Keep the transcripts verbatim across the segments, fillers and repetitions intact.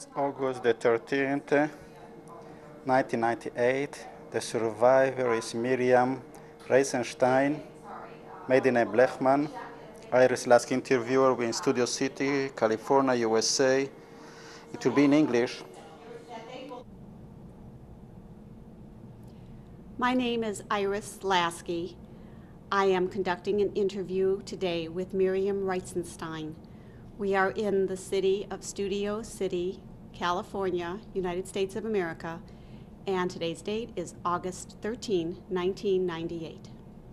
August the thirteenth, nineteen ninety-eight. The survivor is Miriam Reitzenstein, maiden name Blechman. Iris last interviewer in Studio City, California, U S A. It will be in English. My name is Iris Lasky. I am conducting an interview today with Miriam Reitzenstein. We are in the city of Studio City, California, United States of America, and today's date is August thirteenth, nineteen ninety-eight.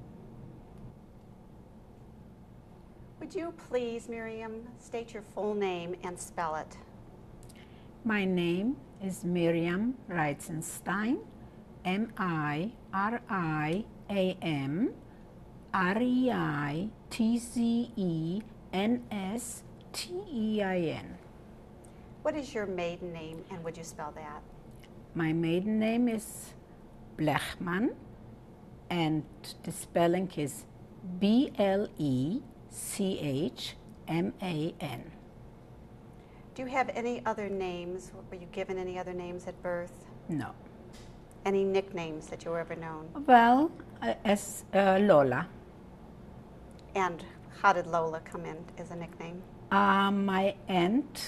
Would you please, Miriam, state your full name and spell it? My name is Miriam Reitzenstein, M I R I A M R E I T Z E N S T E I N. What is your maiden name, and would you spell that? My maiden name is Blechman, and the spelling is B L E C H M A N. Do you have any other names? Were you given any other names at birth? No. Any nicknames that you were ever known? Well, uh, as uh, Lola. And how did Lola come in as a nickname? Uh, my aunt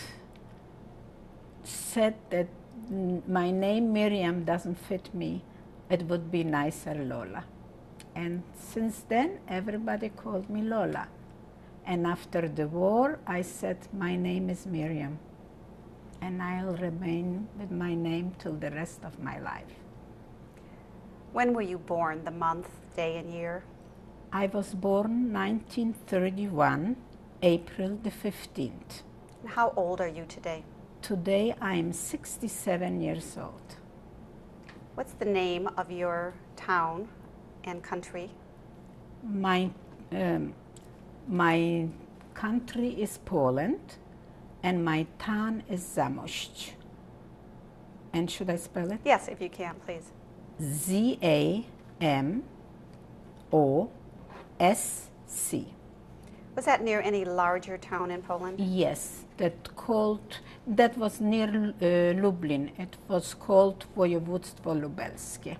said that my name Miriam doesn't fit me. It would be nicer Lola. And since then, everybody called me Lola. And after the war, I said my name is Miriam. And I'll remain with my name till the rest of my life. When were you born, the month, day, and year? I was born nineteen thirty-one, April the fifteenth. And how old are you today? Today I am sixty-seven years old. What's the name of your town and country? My, um, my country is Poland, and my town is Zamość. And should I spell it? Yes, if you can, please. Z A M O S C. Was that near any larger town in Poland? Yes, that called, that was near uh, Lublin. It was called Województwo Lubelskie.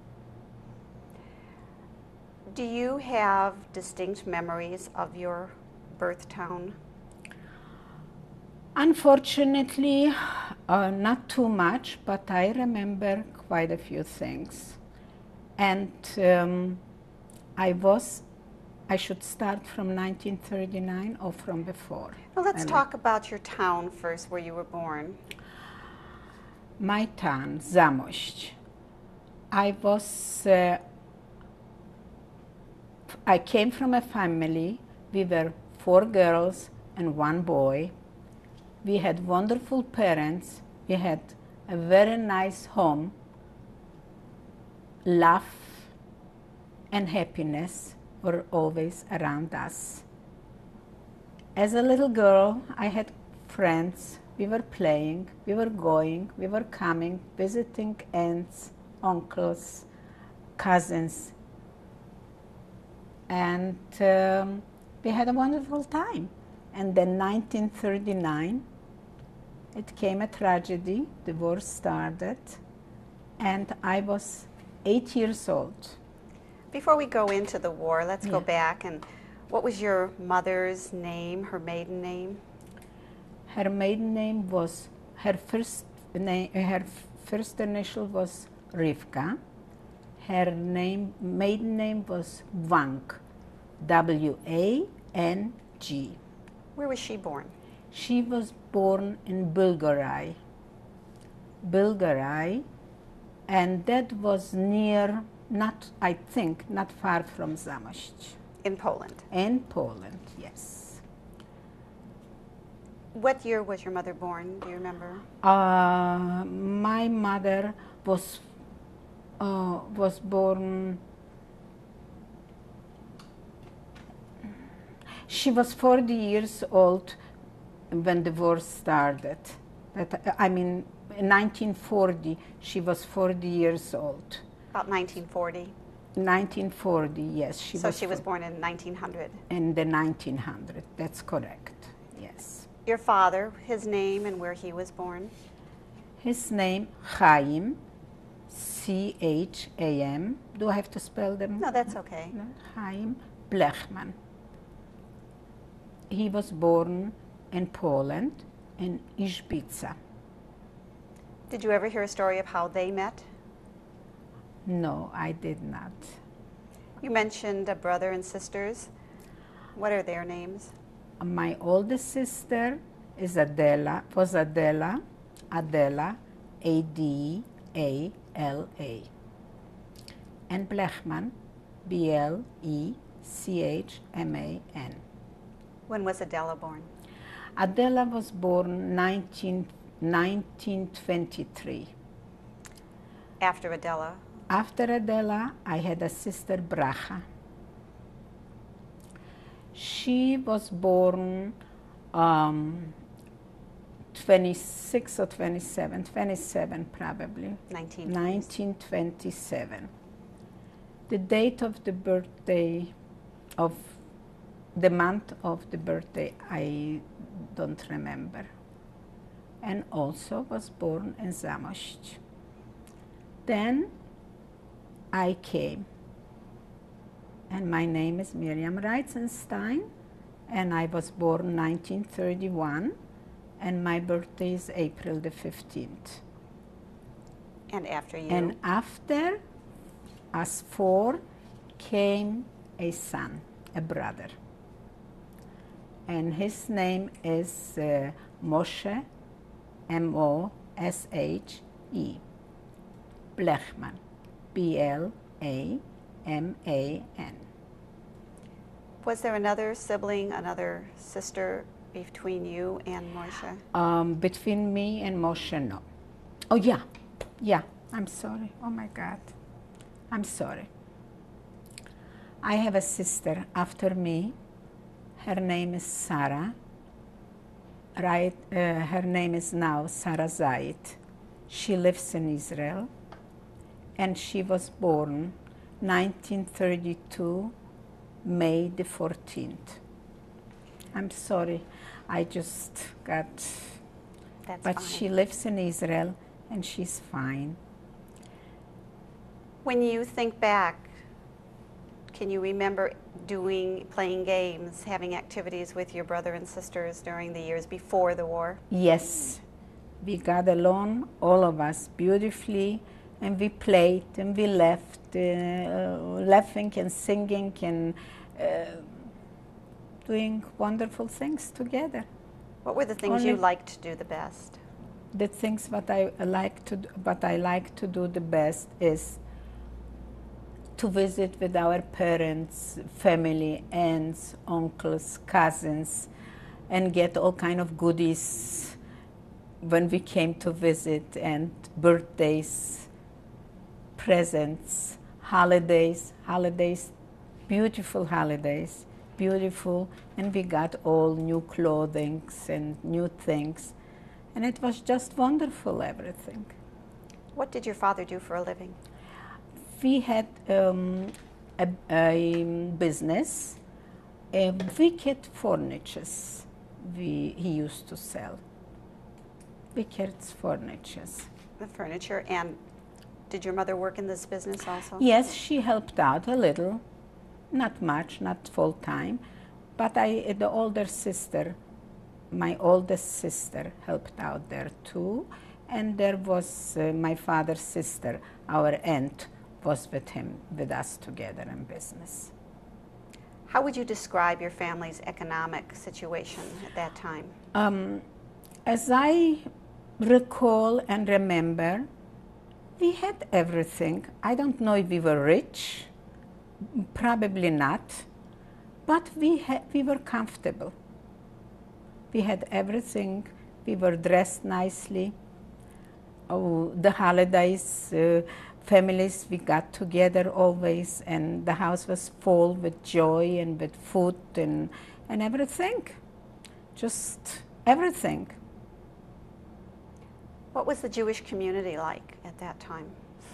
Do you have distinct memories of your birth town? Unfortunately, uh, not too much, but I remember quite a few things. And um, I was, I should start from nineteen thirty-nine or from before? Well, let's I talk about your town first, where you were born. My town, Zamość. I was, uh, I came from a family. We were four girls and one boy. We had wonderful parents. We had a very nice home. Love and happiness were always around us. As a little girl, I had friends. We were playing, we were going, we were coming, visiting aunts, uncles, cousins. And um, we had a wonderful time. And then nineteen thirty-nine, it came a tragedy, the war started, and I was eight years old. Before we go into the war, let's Yeah. go back. And what was your mother's name, her maiden name? Her maiden name was, her first name, her first initial was Rivka. Her name, maiden name was Wang, W A N G. Where was she born? She was born in Bulgaria. Bulgaria, and that was near, not, I think, not far from Zamość. In Poland. In Poland, yes. What year was your mother born? Do you remember? Uh, my mother was uh, was born. She was forty years old when the war started. That, I mean, in nineteen forty, she was forty years old. About nineteen forty. nineteen forty, yes. She So was she was fo- born in nineteen hundred. in the nineteen hundred. That's correct. Yes. Your father, his name and where he was born? His name, Chaim, C H A M. Do I have to spell them? No, that's okay. No, Chaim Blechman. He was born in Poland, in Izbica. Did you ever hear a story of how they met? No, I did not. You mentioned a brother and sisters. What are their names? My oldest sister is Adela, was Adela, Adela, A D A L A. And Blechman, B L E C H M A N. When was Adela born? Adela was born nineteen, nineteen twenty-three. After Adela? After Adela, I had a sister, Bracha. She was born um, twenty-six or twenty-seven, twenty-seven probably. nineteen nineteen twenty-seven. The date of the birthday, of the month of the birthday, I don't remember. And also was born in Zamość. Then I came. And my name is Miriam Reitzenstein, and I was born nineteen thirty-one, and my birthday is April the fifteenth. And after you? And after us four came a son, a brother. And his name is uh, Moshe, M O S H E, Blechman, B L A M A N. Was there another sibling, another sister between you and Moshe? Um, between me and Moshe, no. Oh, yeah, yeah, I'm sorry. Oh, my God. I'm sorry. I have a sister after me. Her name is Sarah. Right, uh, her name is now Sarah Zayit. She lives in Israel, and she was born nineteen thirty-two, May the fourteenth. I'm sorry, I just got, That's but fine. she lives in Israel, and she's fine. When you think back, can you remember doing, playing games, having activities with your brother and sisters during the years before the war? Yes, we got along, all of us, beautifully, and we played and we laughed, uh, laughing and singing and uh, doing wonderful things together. What were the things Only- you liked to do the best? The things what I like to do, what I like to do the best is to visit with our parents, family, aunts, uncles, cousins, and get all kind of goodies when we came to visit, and birthdays, presents, holidays, holidays, beautiful holidays, beautiful, and we got all new clothing and new things, and it was just wonderful, everything. What did your father do for a living? We had um, a, a business, a wicked furnitures we, he used to sell. Wicked furnitures. The furniture. And did your mother work in this business also? Yes, she helped out a little, not much, not full time, but I, the older sister, my oldest sister helped out there too, and there was uh, my father's sister, our aunt, was with him, with us together in business. How would you describe your family's economic situation at that time? Um, as I recall and remember, we had everything. I don't know if we were rich, probably not, but we, ha- we were comfortable. We had everything. We were dressed nicely. Oh, the holidays, uh, families, we got together always, and the house was full with joy and with food and, and everything. Just everything. What was the Jewish community like at that time?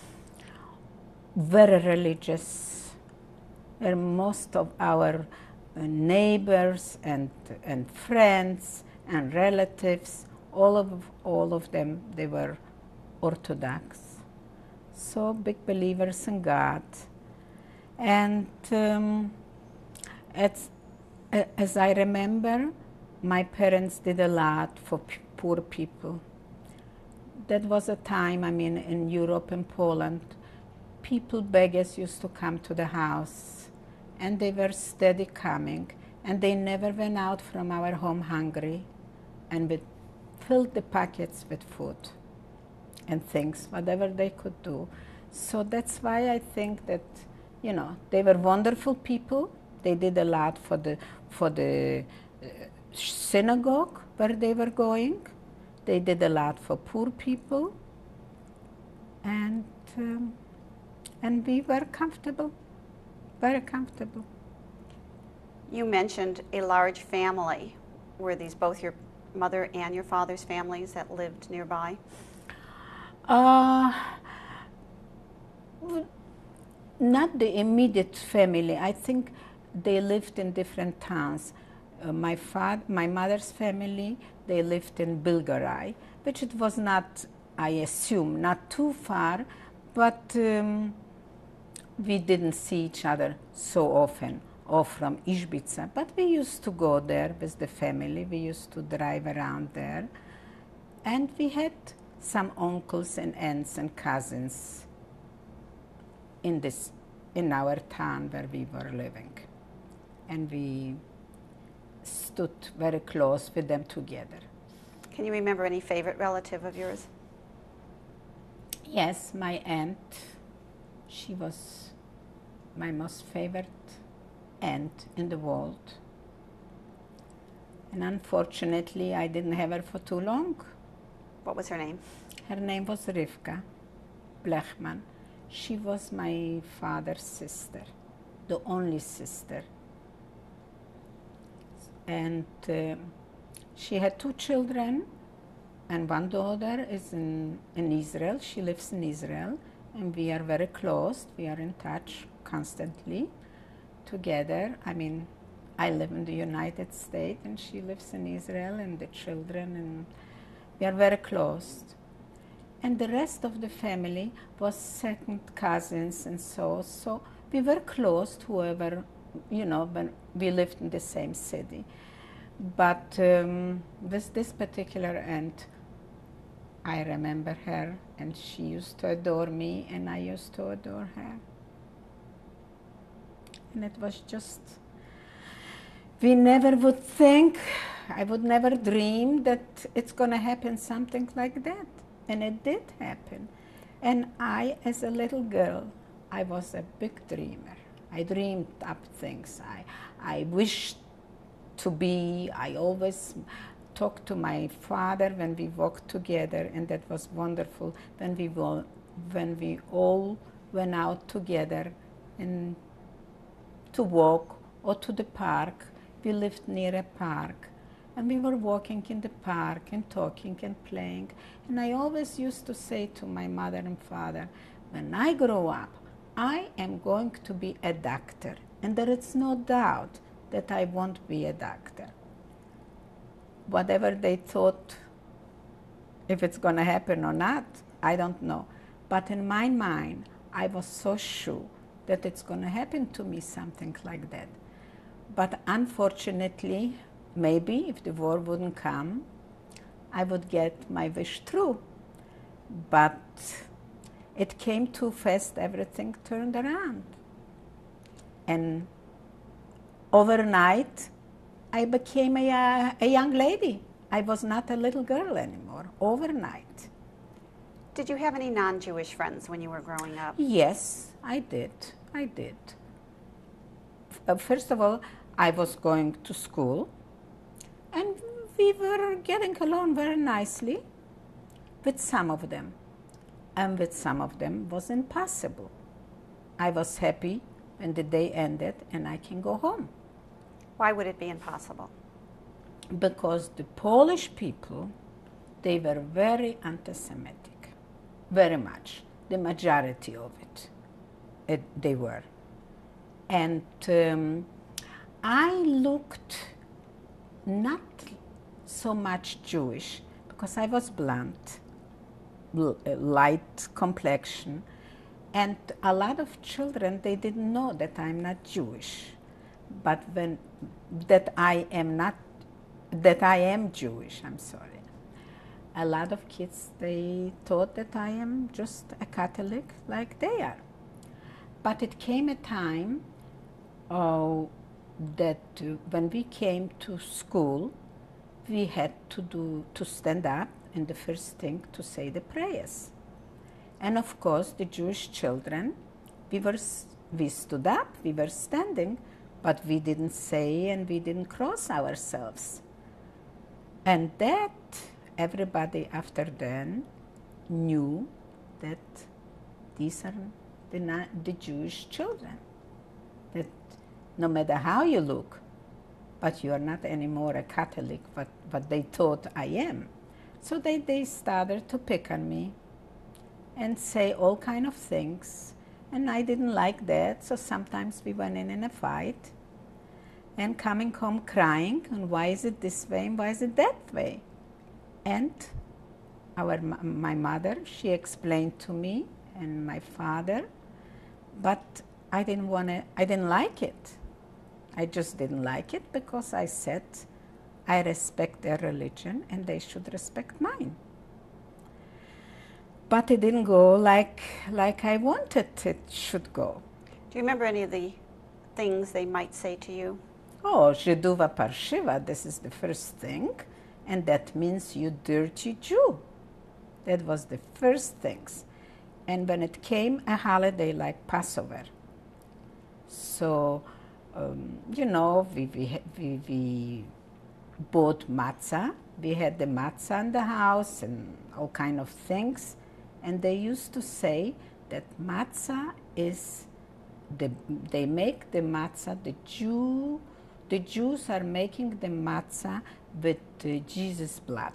Very religious. And most of our uh, neighbors and, and friends and relatives, all of, all of them, they were Orthodox, so big believers in God. And um, as, as I remember, my parents did a lot for p- poor people. That was a time, I mean, in Europe and Poland, people, beggars used to come to the house, and they were steady coming, and they never went out from our home hungry, and we filled the pockets with food and things, whatever they could do. So that's why I think that, you know, they were wonderful people. They did a lot for the for the uh, synagogue where they were going. They did a lot for poor people, and um, and we were comfortable, very comfortable. You mentioned a large family. Were these both your mother and your father's families that lived nearby? Uh, not the immediate family. I think they lived in different towns. Uh, my father, my mother's family, they lived in Bilgarai, which it was not, I assume, not too far, but um, we didn't see each other so often, or from Izbica, but we used to go there with the family. We used to drive around there, and we had some uncles and aunts and cousins in this, in our town where we were living, and we stood very close with them together. Can you remember any favorite relative of yours? Yes, my aunt. She was my most favorite aunt in the world. And unfortunately, I didn't have her for too long. What was her name? Her name was Rivka Blechman. She was my father's sister, the only sister. And uh, she had two children, and one daughter is in, in Israel. She lives in Israel, and we are very close. We are in touch constantly together. I mean, I live in the United States, and she lives in Israel, and the children, and we are very close. And the rest of the family was second cousins, and so, so we were close to whoever, you know, when we lived in the same city. But um, with this particular aunt, I remember her, and she used to adore me, and I used to adore her. And it was just, we never would think, I would never dream that it's going to happen something like that. And it did happen. And I, as a little girl, I was a big dreamer. I dreamed up things. I, I wished to be, I always talked to my father when we walked together, and that was wonderful. When we, will, when we all went out together and to walk or to the park. We lived near a park, and we were walking in the park and talking and playing. And I always used to say to my mother and father, when I grow up, I am going to be a doctor. And there is no doubt that I won't be a doctor. Whatever they thought, if it's going to happen or not, I don't know. But in my mind, I was so sure that it's going to happen to me, something like that. But unfortunately, maybe if the war wouldn't come, I would get my wish through. But it came too fast, everything turned around. And overnight, I became a, a young lady. I was not a little girl anymore, overnight. Did you have any non-Jewish friends when you were growing up? Yes, I did. I did. Uh, first of all, I was going to school, and we were getting along very nicely with some of them. And with some of them was impossible. I was happy when the day ended and I can go home. Why would it be impossible? Because the Polish people, they were very anti-Semitic, very much, the majority of it, it they were. And um, I looked not so much Jewish, because I was blonde, light complexion. And a lot of children, they didn't know that I'm not Jewish, but when that I am not, that I am Jewish, I'm sorry. A lot of kids, they thought that I am just a Catholic like they are. But it came a time uh, that uh, when we came to school, we had to do, to stand up, and the first thing to say the prayers. And of course, the Jewish children, we were, we stood up, we were standing, but we didn't say and we didn't cross ourselves. And that, everybody after then knew that these are the, the Jewish children. That no matter how you look, but you are not anymore a Catholic, but, but they thought I am. So they, they started to pick on me and say all kind of things. And I didn't like that, so sometimes we went in in a fight and coming home crying, and why is it this way and why is it that way? And our, my mother, she explained to me and my father, but I didn't want to, I didn't like it. I just didn't like it because I said I respect their religion and they should respect mine. But it didn't go like, like I wanted it should go. Do you remember any of the things they might say to you? Oh, Żydowa parszywa, this is the first thing, and that means you dirty Jew. That was the first things. And when it came a holiday like Passover, so, um, you know, we, we, we, we bought matzah. We had the matzah in the house and all kind of things. And they used to say that matzah is, the, they make the matzah, the Jew, the Jews are making the matzah with uh, Jesus' blood.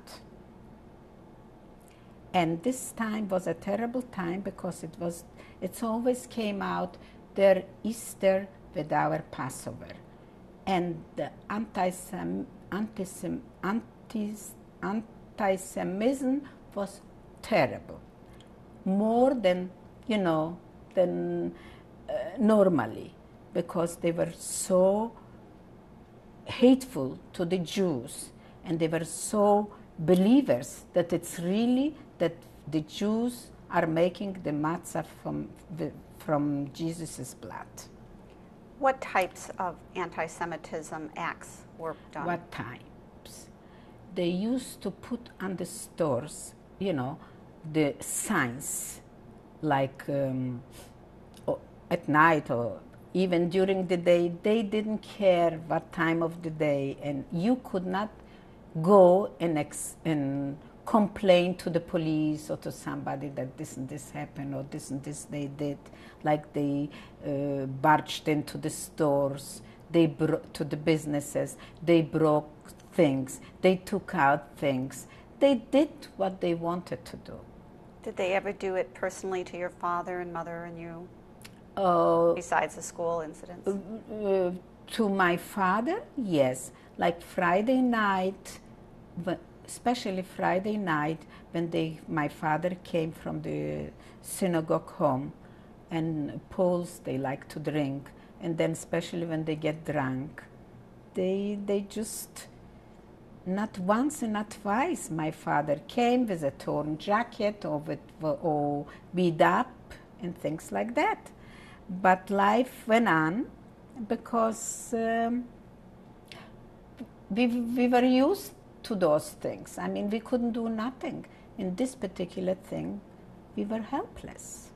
And this time was a terrible time because it was, it's always came out their Easter with our Passover. And the antisem, antisem, antis, anti-Semitism was terrible. More than, you know, than uh, normally, because they were so hateful to the Jews, and they were so believers that it's really that the Jews are making the matzah from, from Jesus' blood. What types of anti-Semitism acts were done? What types? They used to put on the stores, you know, the signs, like um, at night or even during the day. They didn't care what time of the day, and you could not go and, ex and complain to the police or to somebody that this and this happened or this and this they did. Like they uh, barged into the stores, they bro to the businesses, they broke things, they took out things. They did what they wanted to do. Did they ever do it personally to your father and mother and you, Uh, besides the school incidents? Uh, to my father, yes. Like Friday night, especially Friday night, when they, my father came from the synagogue home, and Poles, they like to drink, and then especially when they get drunk, they, they just, not once and not twice, my father came with a torn jacket or, with, or beat up and things like that. But life went on because um, we, we were used to those things. I mean, we couldn't do nothing. In this particular thing, we were helpless.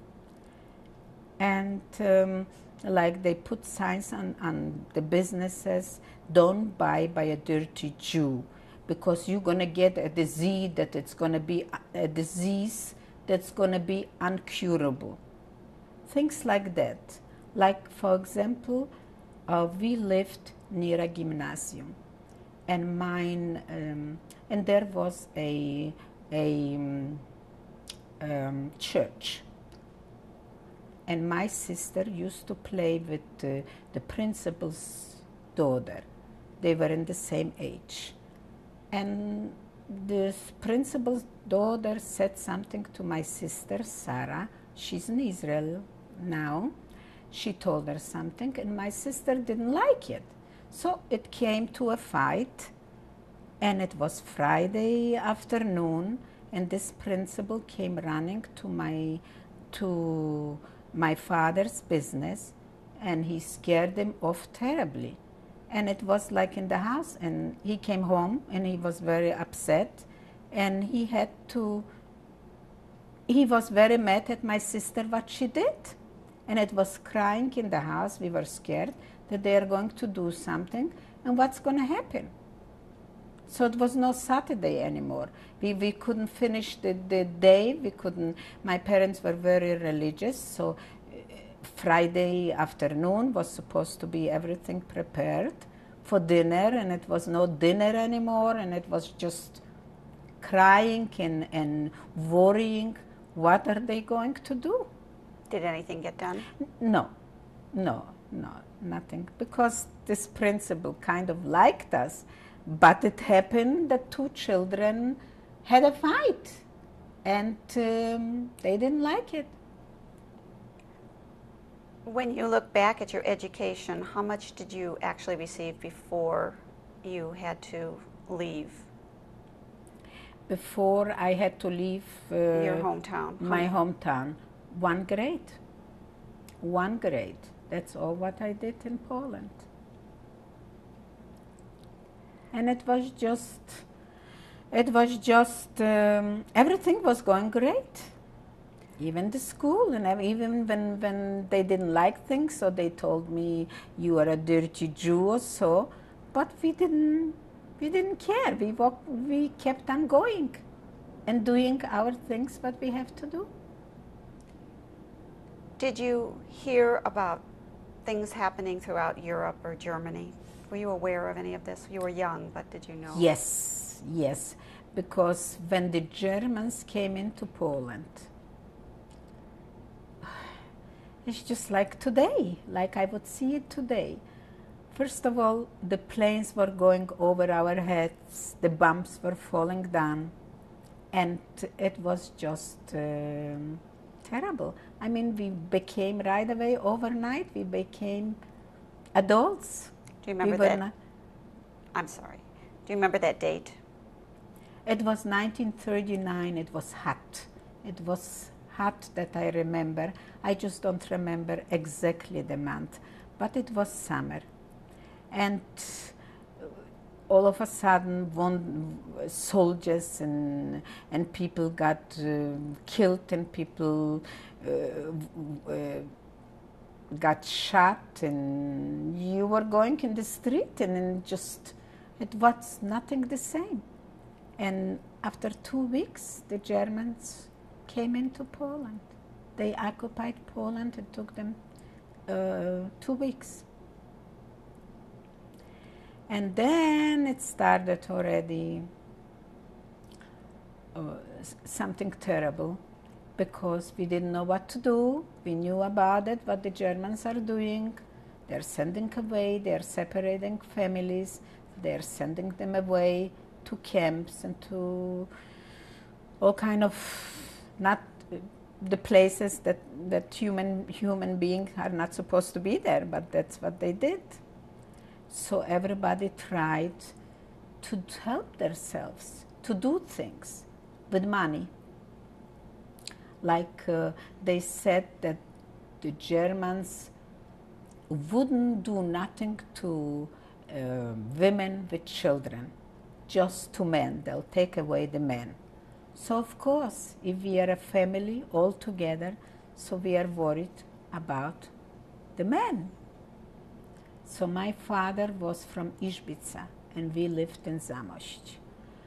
And um, like they put signs on, on the businesses, don't buy by a dirty Jew, because you're going to get a disease that it's going to be a disease that's going to be incurable. Things like that. Like, for example, uh, we lived near a gymnasium, and mine, um, and there was a, a um, um, church. And my sister used to play with uh, the principal's daughter. They were in the same age. And this principal's daughter said something to my sister, Sarah. She's in Israel now. She told her something, and my sister didn't like it. So it came to a fight, and it was Friday afternoon, and this principal came running to my, to my father's business, and he scared him off terribly. And it was like in the house, and he came home, and he was very upset, and he had to, he was very mad at my sister what she did. And it was crying in the house. We were scared that they are going to do something, and what's going to happen. So it was no Saturday anymore. We, we couldn't finish the, the day. We couldn't, my parents were very religious, so Friday afternoon was supposed to be everything prepared for dinner, and it was no dinner anymore, and it was just crying and, and worrying, what are they going to do? Did anything get done? No, no, no, nothing, because this principal kind of liked us, but it happened that two children had a fight, and um, they didn't like it. When you look back at your education, how much did you actually receive before you had to leave? Before I had to leave uh, your hometown? My hometown, one grade. One grade. That's all what I did in Poland. And it was just, it was just, um, everything was going great. Even the school, and even when, when they didn't like things, so they told me, you are a dirty Jew or so, but we didn't, we didn't care. We, walked, we kept on going and doing our things what we have to do. Did you hear about things happening throughout Europe or Germany? Were you aware of any of this? You were young, but did you know? Yes, yes, because when the Germans came into Poland, it's just like today, like I would see it today. First of all, the planes were going over our heads, the bombs were falling down, and it was just um, terrible. I mean, we became right away, overnight, we became adults. Do you remember we that? Not, I'm sorry. Do you remember that date? It was nineteen thirty-nine, it was hot. It was hot that I remember. I just don't remember exactly the month, but it was summer. And all of a sudden, one, soldiers and, and people got uh, killed, and people uh, uh, got shot, and you were going in the street, and then just, it was nothing the same. And after two weeks, the Germans came into Poland. They occupied Poland. It took them uh, two weeks. And then it started already uh, something terrible, because we didn't know what to do. We knew about it, what the Germans are doing. They're sending away, they're separating families, they're sending them away to camps and to all kind of, not the places that, that human, human beings are not supposed to be there, but that's what they did. So everybody tried to help themselves, to do things with money. Like uh, they said that the Germans wouldn't do nothing to uh, women with children, just to men. They'll take away the men. So of course, if we are a family all together, so we are worried about the men. So my father was from Izbica, and we lived in Zamość.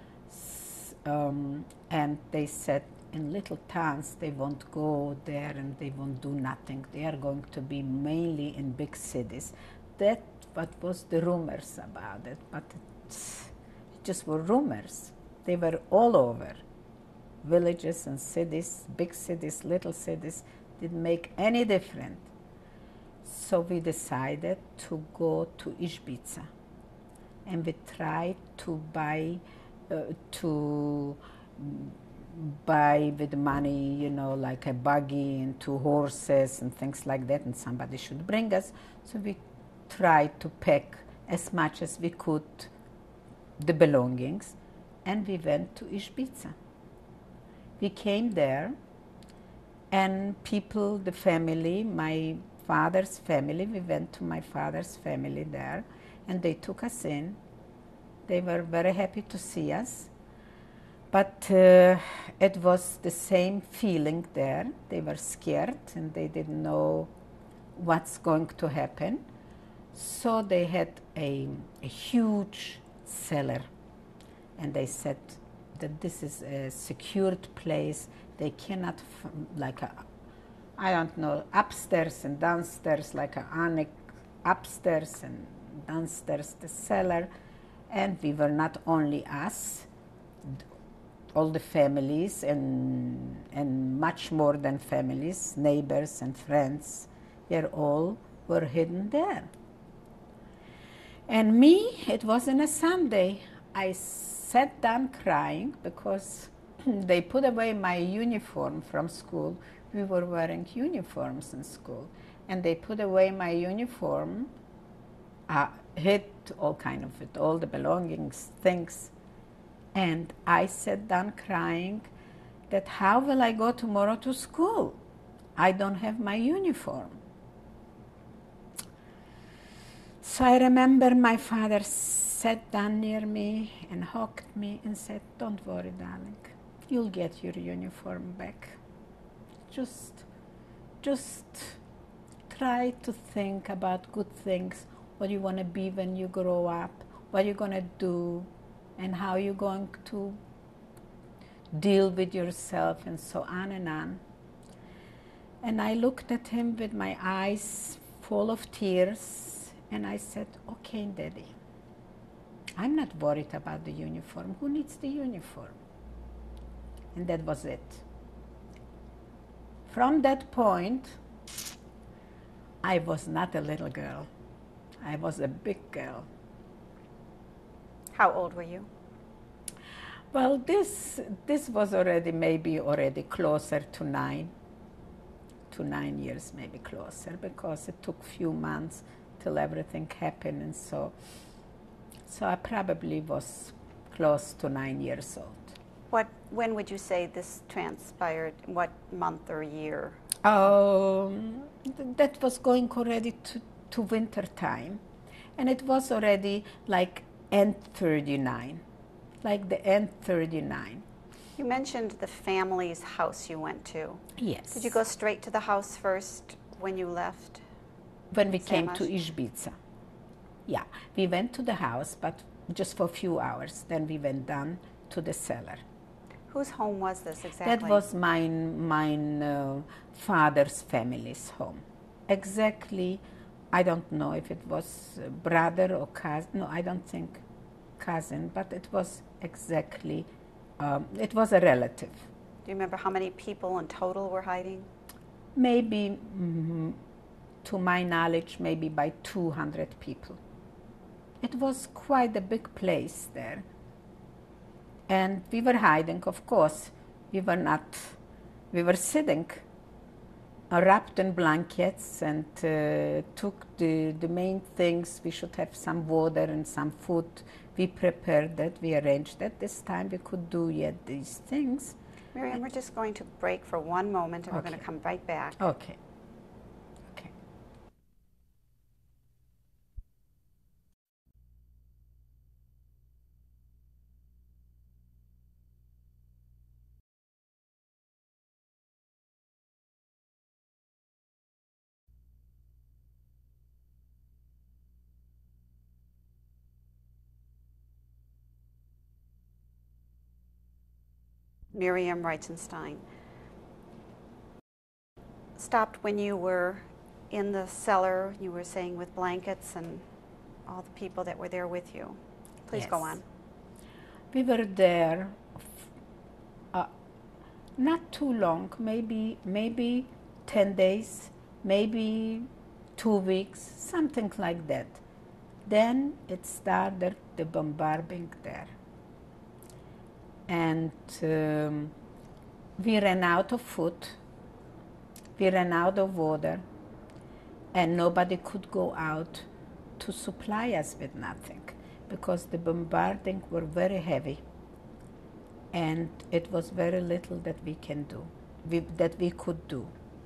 Um, and they said in little towns they won't go there and they won't do nothing. They are going to be mainly in big cities. That what was the rumors about it, but it, it just were rumors. They were all over. Villages and cities, big cities, little cities, didn't make any difference. So we decided to go to Izbica, and we tried to buy uh, to buy with money, you know, like a buggy and two horses and things like that, and somebody should bring us. So we tried to pack as much as we could the belongings, and we went to Ibiza. We came there, and people, the family, my father's family, we went to my father's family there, and they took us in. They were very happy to see us, but uh, it was the same feeling there. They were scared, and they didn't know what's going to happen. So they had a, a huge cellar, and they said that this is a secured place. They cannot, f- like a, I don't know, upstairs and downstairs, like a annex, upstairs and downstairs the cellar. And we were not only us, all the families and and much more than families, neighbors and friends, they all were hidden there. And me, it was on a Sunday. I sat down crying because they put away my uniform from school. We were wearing uniforms in school. And they put away my uniform, uh, hid all kind of it, all the belongings, things. And I sat down crying that how will I go tomorrow to school? I don't have my uniform. So I remember my father sat down near me and hugged me and said, "Don't worry, darling. You'll get your uniform back. Just, just try to think about good things, what you want to be when you grow up, what you're going to do, and how you're going to deal with yourself," and so on and on. And I looked at him with my eyes full of tears, and I said, "Okay, Daddy, I'm not worried about the uniform. Who needs the uniform?" And that was it. From that point, I was not a little girl. I was a big girl. How old were you? Well, this this was already maybe already closer to nine, to nine years maybe closer, because it took few months till everything happened, and so so I probably was close to nine years old. What? When would you say this transpired? What month or year? Um, th- that was going already to, to winter time, and it was already like end thirty-nine, like the end thirty-nine. You mentioned the family's house you went to. Yes. Did you go straight to the house first when you left? When we came to Samash? Ibiza. Yeah, we went to the house, but just for a few hours. Then we went down to the cellar. Whose home was this exactly? That was mine, mine uh, father's family's home. Exactly, I don't know if it was brother or cousin. No, I don't think cousin, but it was exactly, um, it was a relative. Do you remember how many people in total were hiding? Maybe, mm, to my knowledge, maybe by two hundred people. It was quite a big place there. And we were hiding, of course. We were not, we were sitting, uh, wrapped in blankets, and uh, took the, the main things. We should have some water and some food. We prepared that, we arranged that. This time we could do yet these things. Miriam, we're just going to break for one moment, and we're Okay. going to come right back. Okay. Okay. Miriam Reitzenstein. Stopped when you were in the cellar, you were saying, with blankets and all the people that were there with you. Please go Yes. on. We were there uh, not too long, maybe maybe ten days, maybe two weeks, something like that. Then it started the bombarding there. And um, we ran out of food, we ran out of water, and nobody could go out to supply us with nothing because the bombarding were very heavy, and it was very little that we can do, we, that we could do.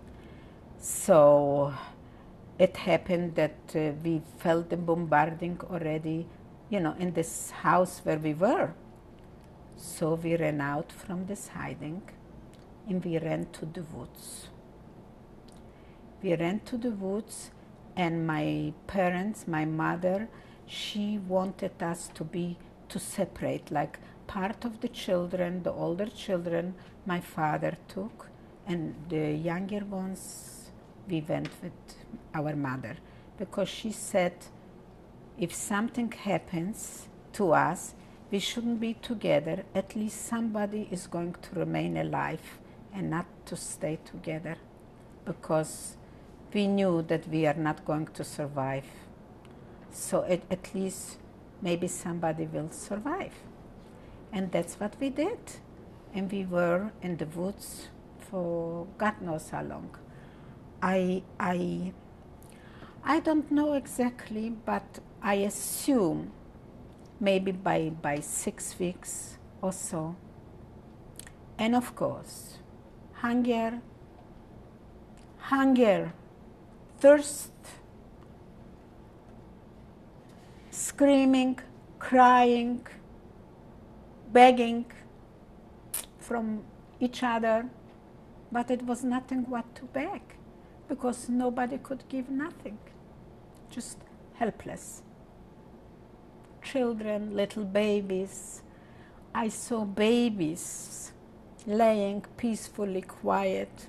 So it happened that uh, we felt the bombarding already, you know, in this house where we were. So we ran out from this hiding and we ran to the woods. We ran to the woods, and my parents, my mother, she wanted us to be, to separate, like part of the children, the older children, my father took, and the younger ones, we went with our mother, because she said, if something happens to us, we shouldn't be together. At least somebody is going to remain alive and not to stay together, because we knew that we are not going to survive. So at, at least maybe somebody will survive. And that's what we did. And we were in the woods for God knows how long. I, I, I don't know exactly, but I assume maybe by, by six weeks or so. And of course, hunger, hunger, thirst, screaming, crying, begging from each other, but it was nothing what to beg, because nobody could give nothing, just helpless. Children, little babies. I saw babies laying peacefully, quiet.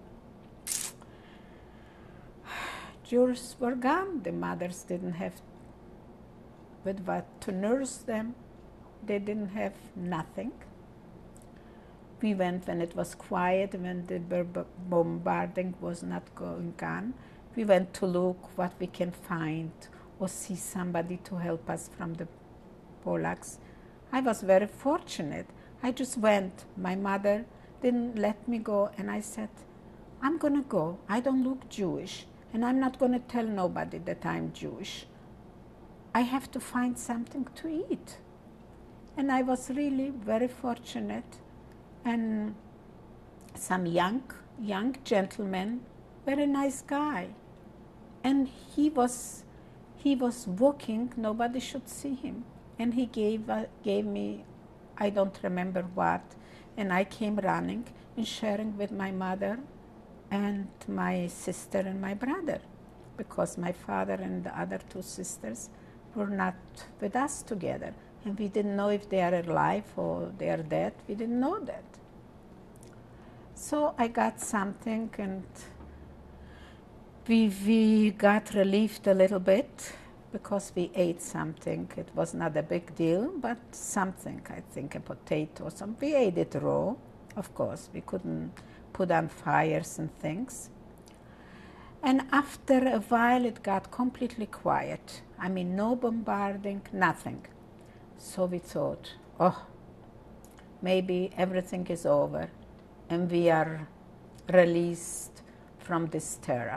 Jews were gone. The mothers didn't have with what to nurse them. They didn't have nothing. We went when it was quiet, when the bombarding was not going on. We went to look what we can find or see somebody to help us from the Polacks. I was very fortunate. I just went. My mother didn't let me go, and I said, I'm going to go. I don't look Jewish, and I'm not going to tell nobody that I'm Jewish. I have to find something to eat. And I was really very fortunate. And some young, young gentleman, very nice guy. And he was, he was walking, nobody should see him. And he gave, uh, gave me, I don't remember what, and I came running and sharing with my mother and my sister and my brother, because my father and the other two sisters were not with us together. And we didn't know if they are alive or they are dead. We didn't know that. So I got something, and we, we got relieved a little bit because we ate something. It was not a big deal, but something, I think a potato or something. We ate it raw, of course. We couldn't put on fires and things. And after a while, it got completely quiet. I mean, no bombarding, nothing. So we thought, oh, maybe everything is over and we are released from this terror.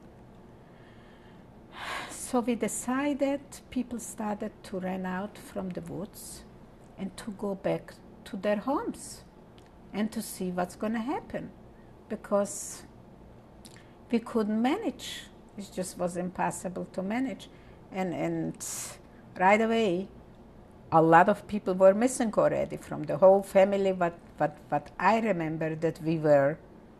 So we decided, people started to run out from the woods and to go back to their homes and to see what's going to happen, because we couldn't manage. It just was impossible to manage. And, and right away, a lot of people were missing already from the whole family. But, but, but I remember that we were,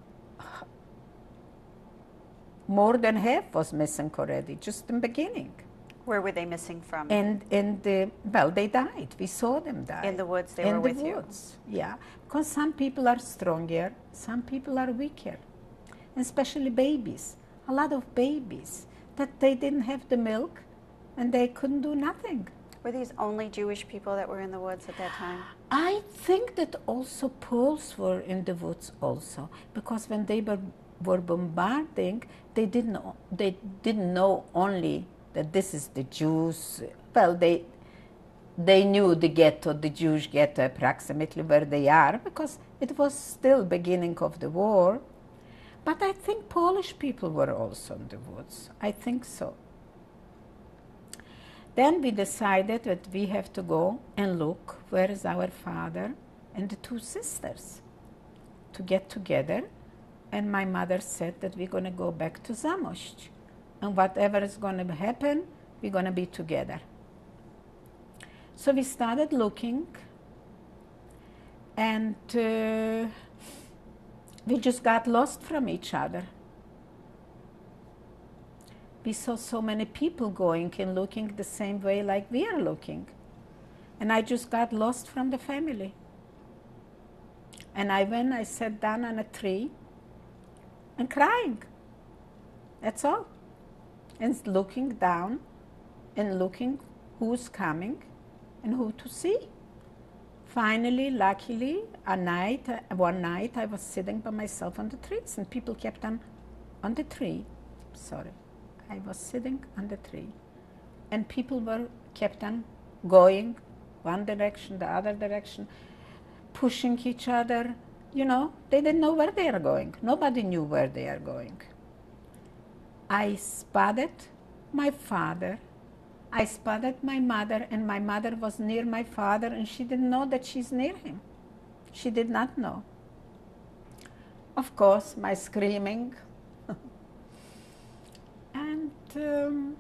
more than half was missing already, just in the beginning. Where were they missing from? And, and the, well, they died. We saw them die. In the woods, they in were the with woods. You? Yeah, because some people are stronger, some people are weaker, especially babies. A lot of babies, that they didn't have the milk and they couldn't do nothing. Were these only Jewish people that were in the woods at that time? I think that also Poles were in the woods also, because when they were, were bombarding, they didn't, they didn't know only that this is the Jews. Well, they, they knew the ghetto, the Jewish ghetto, approximately where they are, because it was still beginning of the war. But I think Polish people were also in the woods. I think so. Then we decided that we have to go and look where is our father and the two sisters to get together. And my mother said that we're going to go back to Zamość. And whatever is going to happen, we're going to be together. So we started looking, and uh, we just got lost from each other. We saw so many people going and looking the same way like we are looking. And I just got lost from the family. And I went, I sat down on a tree and crying. That's all. And looking down and looking who's coming and who to see. Finally, luckily, a night, one night I was sitting by myself on the trees, and people kept on, on the tree, sorry. I was sitting on the tree, and people were kept on going one direction, the other direction, pushing each other. You know, they didn't know where they are going. Nobody knew where they are going. I spotted my father. I spotted my mother, and my mother was near my father, and she didn't know that she's near him. She did not know. Of course, my screaming. And um,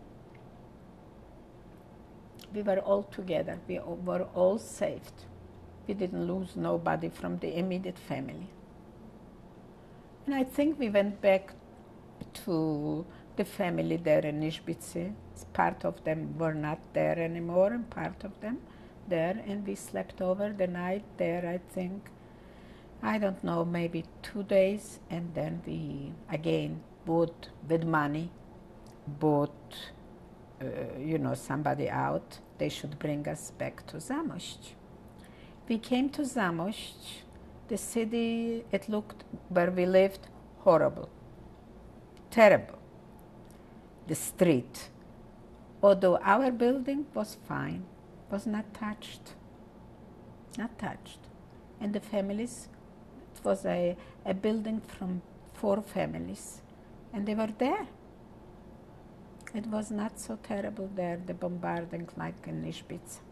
we were all together. We were all saved. We didn't lose nobody from the immediate family. And I think we went back to the family there in Nishbitsi. Part of them were not there anymore, and part of them there. And we slept over the night there, I think. I don't know, maybe two days. And then we, again, bought with money, bought, uh, you know, somebody out. They should bring us back to Zamość. We came to Zamość. The city, it looked, where we lived, horrible, terrible. The street, although our building was fine, was not touched, not touched. And the families, it was a, a building from four families, and they were there. It was not so terrible there, the bombarding like in Nishbitz.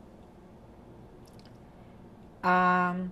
Um,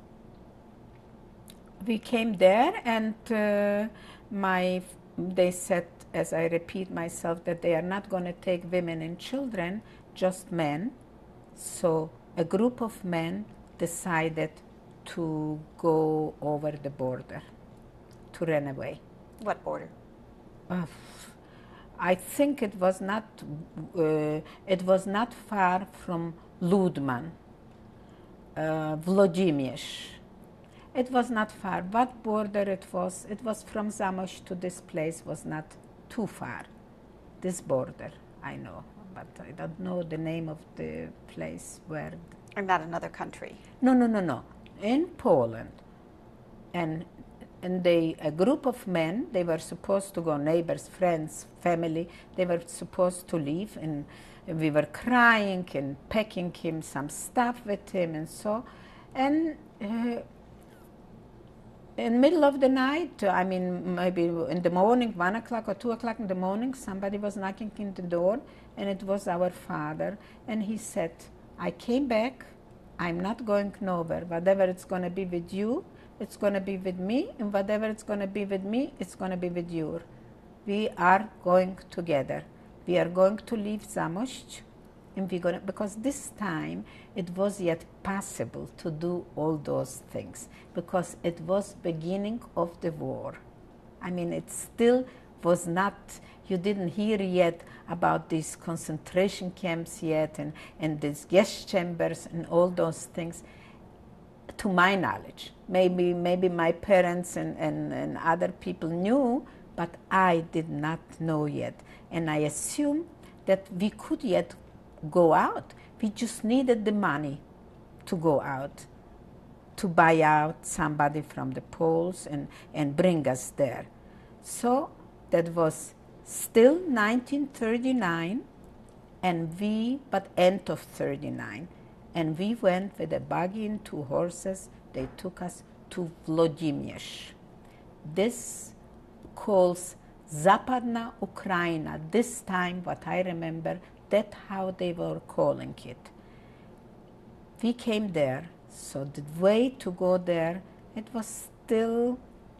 we came there, and uh, my, they said, as I repeat myself, that they are not going to take women and children, just men. So a group of men decided to go over the border, to run away. What border? Uh, I think it was not, uh, it was not far from Ludman, uh, Vladimir. It was not far. What border it was? It was from Zamość to this place, was not too far. This border, I know, but I don't know the name of the place where. Or not another country? No, no, no, no. In Poland. And and they, a group of men, they were supposed to go, neighbors, friends, family, they were supposed to leave, and we were crying and packing him some stuff with him and so. And uh, in middle of the night, I mean, maybe in the morning, one o'clock or two o'clock in the morning, somebody was knocking in the door, and it was our father. And he said, I came back, I'm not going nowhere. Whatever it's going to be with you, it's going to be with me, and whatever it's going to be with me, it's going to be with you. We are going together. We are going to leave Zamość, and we're going to, because this time it was yet possible to do all those things, because it was beginning of the war. I mean, it still was not, you didn't hear yet about these concentration camps yet, and, and these gas chambers and all those things, to my knowledge. Maybe, maybe my parents and, and, and other people knew, but I did not know yet. And I assume that we could yet go out. We just needed the money to go out, to buy out somebody from the Poles and, and bring us there. So that was still nineteen thirty-nine, and we, but end of thirty-nine, And we went with a buggy and two horses. They took us to Vladimir. This calls Zapadna Ukraina. This time, what I remember, that's how they were calling it. We came there, so the way to go there, it was still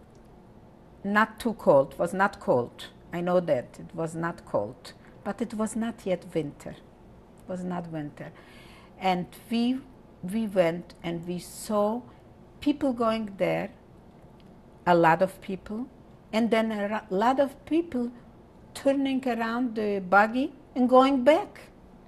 not too cold, was not cold. I know that, it was not cold, but it was not yet winter. It was not winter. And we, we went and we saw people going there, a lot of people, and then a lot of people turning around the buggy and going back.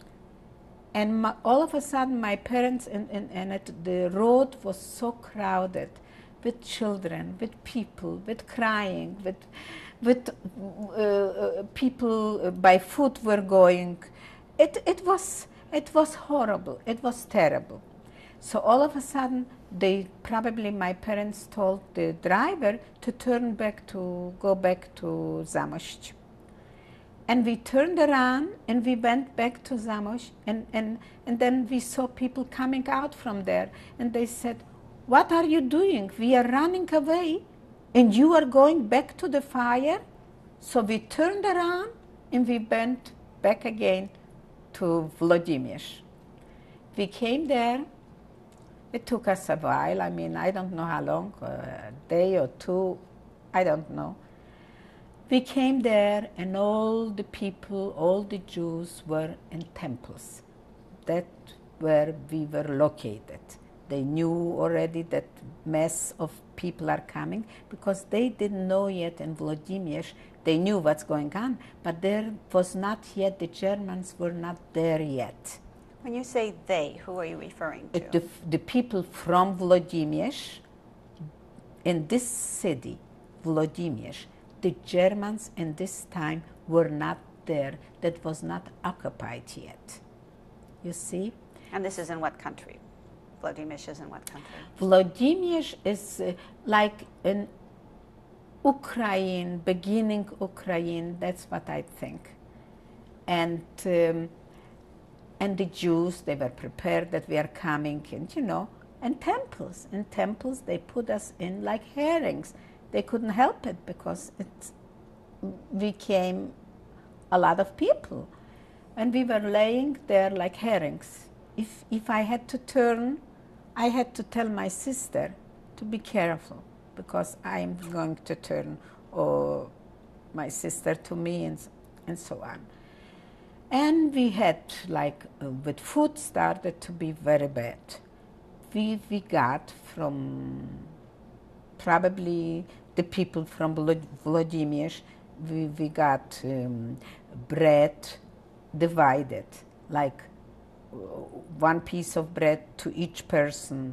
And my, all of a sudden, my parents, and, and, and it, the road was so crowded with children, with people, with crying, with, with uh, uh, people uh, by foot were going. It, it, was, it was horrible. It was terrible. So all of a sudden, they probably, my parents told the driver to turn back to, go back to Zamość. And we turned around and we went back to Zamość, and, and, and then we saw people coming out from there, and they said, "What are you doing? We are running away and you are going back to the fire?" So we turned around and we went back again to Vladimir. We came there. It took us a while. I mean, I don't know how long, a day or two, I don't know. We came there and all the people, all the Jews were in temples. That's where we were located. They knew already that mass of people are coming because they didn't know yet in Vladimir. They knew what's going on, but there was not yet, the Germans were not there yet. When you say they, who are you referring to? The, the people from Vladimir, in this city, Vladimir, the Germans in this time were not there. That was not occupied yet. You see? And this is in what country? Vladimir is in what country? Vladimir is uh, like in Ukraine, beginning Ukraine, that's what I think. And, um, and the Jews, they were prepared that we are coming, and you know, and temples. In temples, they put us in like herrings. They couldn't help it because it became a lot of people. And we were laying there like herrings. If, if I had to turn, I had to tell my sister to be careful because I am going to turn, or my sister to me, and, and so on. And we had, like, uh, with food started to be very bad. We, we got from probably the people from Vladimir, we, we got um, bread divided, like uh, one piece of bread to each person,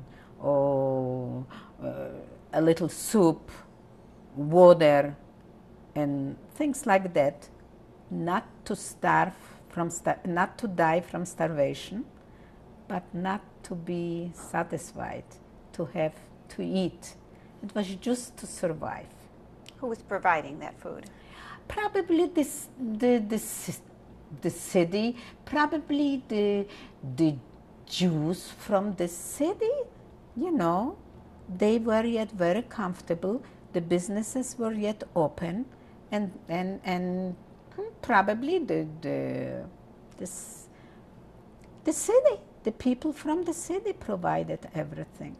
or uh, a little soup, water, and things like that, not to starve from star not to die from starvation, but not to be satisfied, to have to eat. It was just to survive. Who was providing that food? Probably this, the, the, the city, probably the, the Jews from the city, you know, they were yet very comfortable, the businesses were yet open, and, and, and probably the, the, this, the city, the people from the city provided everything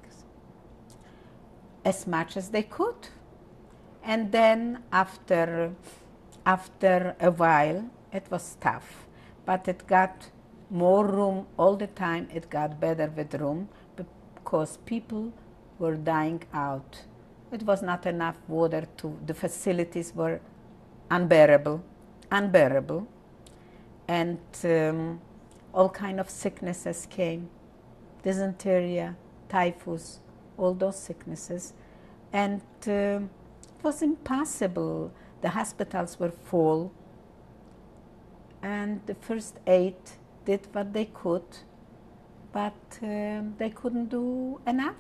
as much as they could. And then after, after a while, it was tough, but it got more room all the time. It got better with room because people were dying out. It was not enough water to, the facilities were unbearable, unbearable. And um, all kind of sicknesses came, dysentery, typhus, all those sicknesses. And uh, it was impossible. The hospitals were full. And the first aid did what they could, but um, they couldn't do enough.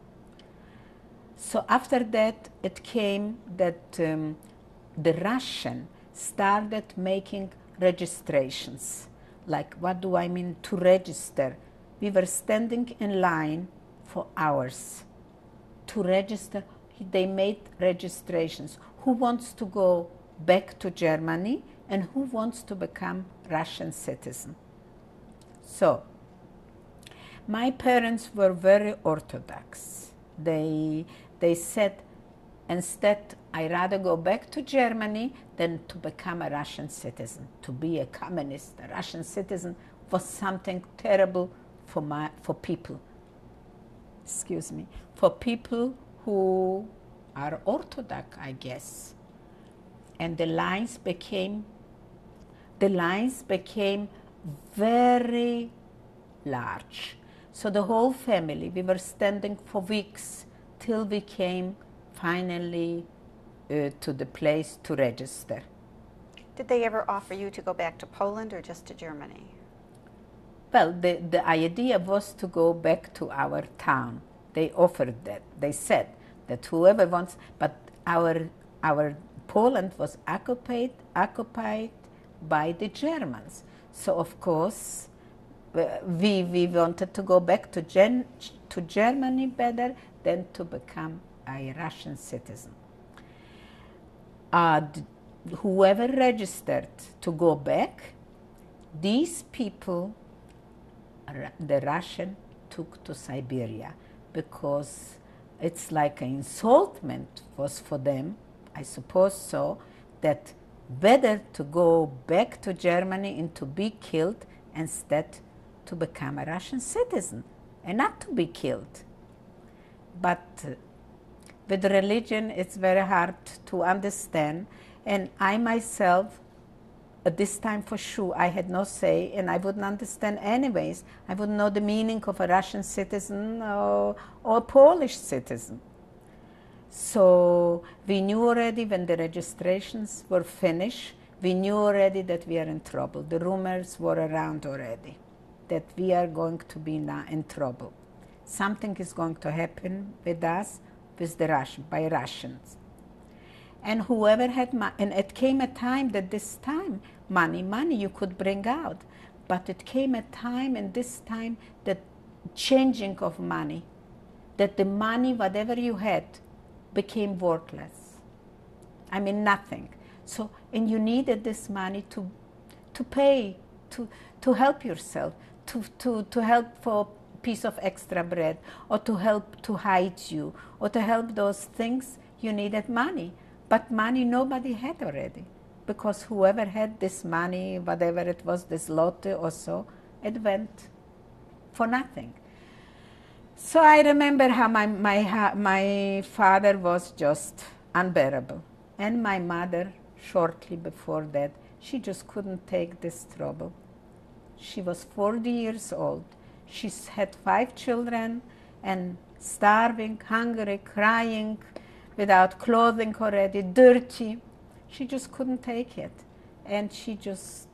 So after that, it came that um, the Russian started making registrations. Like, what do I mean to register? we were standing in line for hours to register. They made registrations. Who wants to go back to Germany and who wants to become Russian citizen? So, my parents were very orthodox. They, they said, instead, I'd rather go back to Germany than to become a Russian citizen. To be a communist, a Russian citizen, was something terrible for, my, for people. Excuse me. For people who are Orthodox, I guess. And the lines became, the lines became very large. So the whole family, we were standing for weeks till we came finally uh, to the place to register. Did they ever offer you to go back to Poland or just to Germany? Well, the, the idea was to go back to our town. They offered that. They said that whoever wants, but our, our Poland was occupied, occupied by the Germans. So, of course, we, we wanted to go back to, Gen, to Germany better than to become a Russian citizen. Uh, whoever registered to go back, these people, the Russian took to Siberia because it's like an insultment was for them, I suppose so, that better to go back to Germany and to be killed instead to become a Russian citizen and not to be killed. But uh, with religion, it's very hard to understand. And I myself, at this time for sure, I had no say, and I wouldn't understand anyways. I wouldn't know the meaning of a Russian citizen or, or a Polish citizen. So we knew already when the registrations were finished, we knew already that we are in trouble. The rumors were around already that we are going to be now in trouble. Something is going to happen with us, with the Russian, by Russians. And whoever had money, and it came a time that this time, money, money you could bring out. But it came a time, and this time, that changing of money, that the money, whatever you had, became worthless. I mean, nothing. So, and you needed this money to, to pay, to, to help yourself, to, to, to help for a piece of extra bread, or to help to hide you, or to help those things, you needed money. But money nobody had already, because whoever had this money, whatever it was, this lotte or so, it went for nothing. So I remember how my, my, my father was just unbearable. And my mother, shortly before that, she just couldn't take this trouble. She was forty years old. She had five children and starving, hungry, crying, without clothing already, dirty. She just couldn't take it. And she just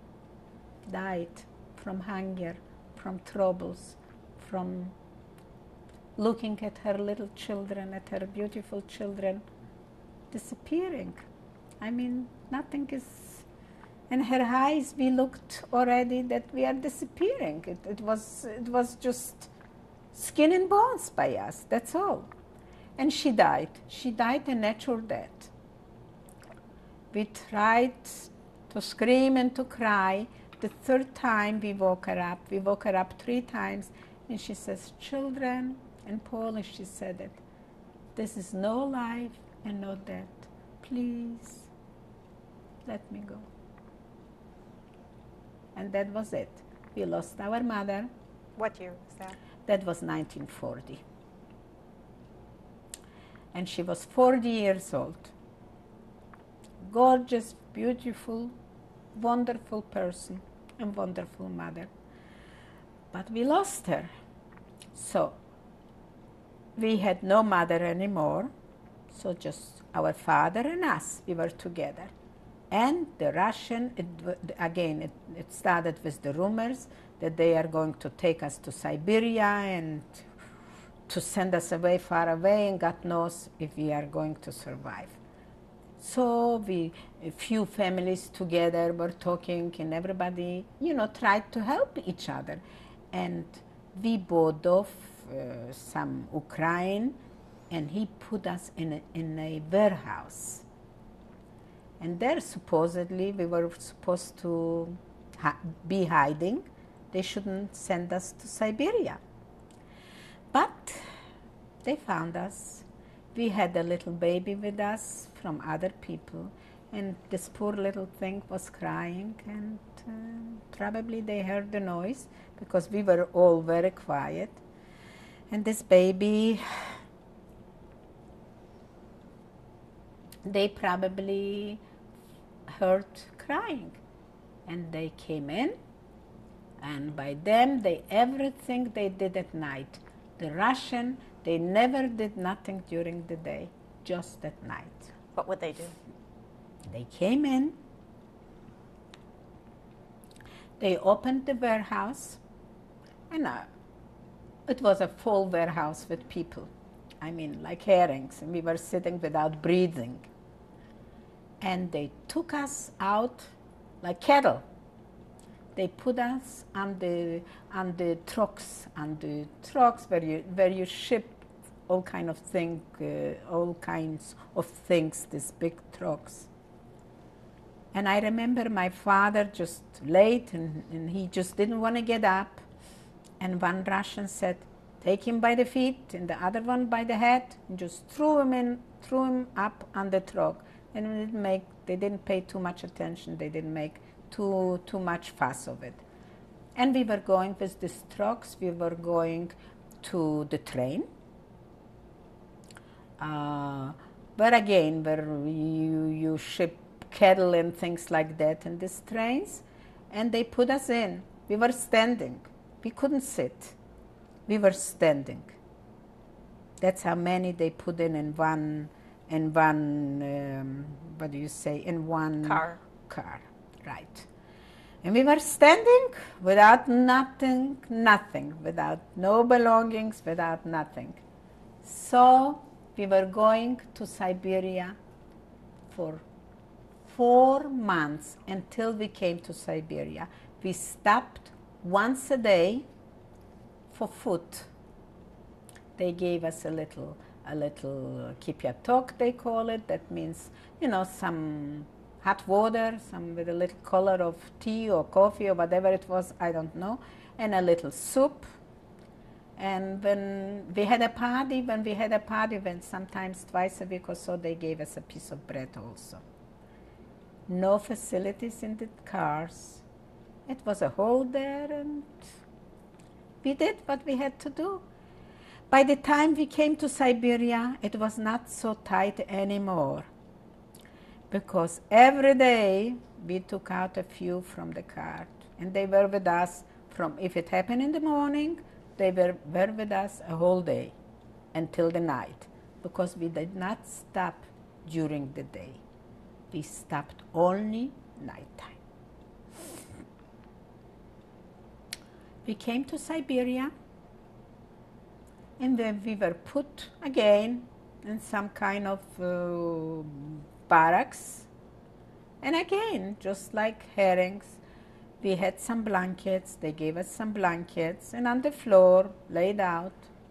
died from hunger, from troubles, from looking at her little children, at her beautiful children, disappearing. I mean, nothing is... In her eyes, we looked already that we are disappearing. It, it, was, it was just skin and bones by us, that's all. And she died. She died a natural death. We tried to scream and to cry. The third time we woke her up. We woke her up three times. And she says, children, in Polish she said it, this is no life and no death. Please, let me go. And that was it. We lost our mother. What year was that? That was nineteen forty. And she was forty years old. Gorgeous, beautiful, wonderful person and wonderful mother. But we lost her. So we had no mother anymore, so just our father and us, we were together. And the Russian, it, again, it, it started with the rumors that they are going to take us to Siberia and to send us away, far away, and God knows if we are going to survive. So we, a few families together were talking, and everybody, you know, tried to help each other. And we bought off uh, some Ukraine, and he put us in a, in a warehouse. And there supposedly we were supposed to ha- be hiding. They shouldn't send us to Siberia. But they found us. We had a little baby with us from other people, and this poor little thing was crying, and uh, probably they heard the noise because we were all very quiet. And this baby, they probably heard crying, and they came in, and by them, they everything they did at night. The Russian, they never did nothing during the day, just at night. What would they do? They came in, they opened the warehouse, and uh, it was a full warehouse with people. I mean, like herrings, and we were sitting without breathing. And they took us out like cattle. They put us on the on the trucks, on the trucks where you where you ship all kind of thing, uh, all kinds of things. These big trucks. And I remember my father just late, and, and he just didn't want to get up. And one Russian said, "Take him by the feet," and the other one by the head, and just threw him in, threw him up on the truck. And we didn't make, they didn't pay too much attention. They didn't make too too much fuss of it. And we were going with these trucks. We were going to the train. Uh, but again, where you you ship cattle and things like that in these trains, and they put us in. We were standing. We couldn't sit. We were standing. That's how many they put in in one, in one, um, what do you say, in one Car. Car, right. And we were standing without nothing, nothing, without no belongings, without nothing. So we were going to Siberia for four months until we came to Siberia. We stopped once a day for food. They gave us a little, a little kipyatok, they call it. That means, you know, some hot water, some with a little color of tea or coffee or whatever it was, I don't know, and a little soup. And when we had a party, when we had a party, when sometimes twice a week or so, they gave us a piece of bread also. No facilities in the cars. It was a hole there, and we did what we had to do. By the time we came to Siberia, it was not so tight anymore, because every day we took out a few from the cart, and they were with us from, if it happened in the morning, they were, were with us a whole day until the night, because we did not stop during the day. We stopped only nighttime. We came to Siberia, and then we were put again in some kind of uh, barracks. And again, just like herrings, we had some blankets. They gave us some blankets, and on the floor, laid out.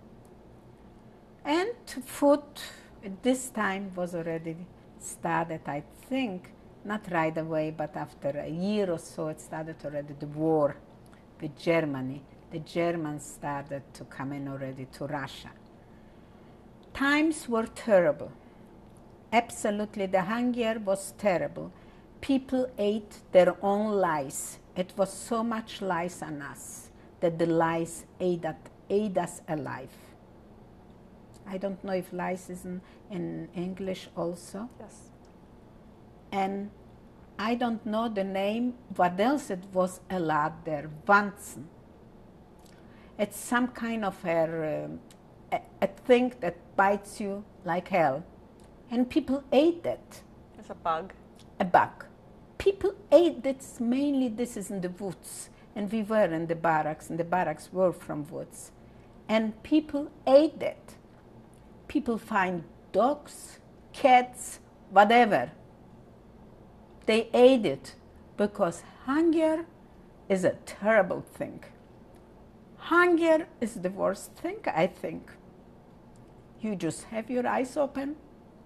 And food at this time was already started, I think, not right away, but after a year or so, it started already the war with Germany. The Germans started to come in already to Russia. Times were terrible. Absolutely, the hunger was terrible. People ate their own lice. It was so much lice on us that the lice ate, at, ate us alive. I don't know if lice is in, in English also. Yes. And I don't know the name, what else it was a lot there, Wanzen. It's some kind of a, a, a thing that bites you like hell. And people ate that. It's a bug. A bug. People ate that, mainly this is in the woods. And we were in the barracks, and the barracks were from woods. And people ate that. People find dogs, cats, whatever. They ate it because hunger is a terrible thing. Hunger is the worst thing, I think. You just have your eyes open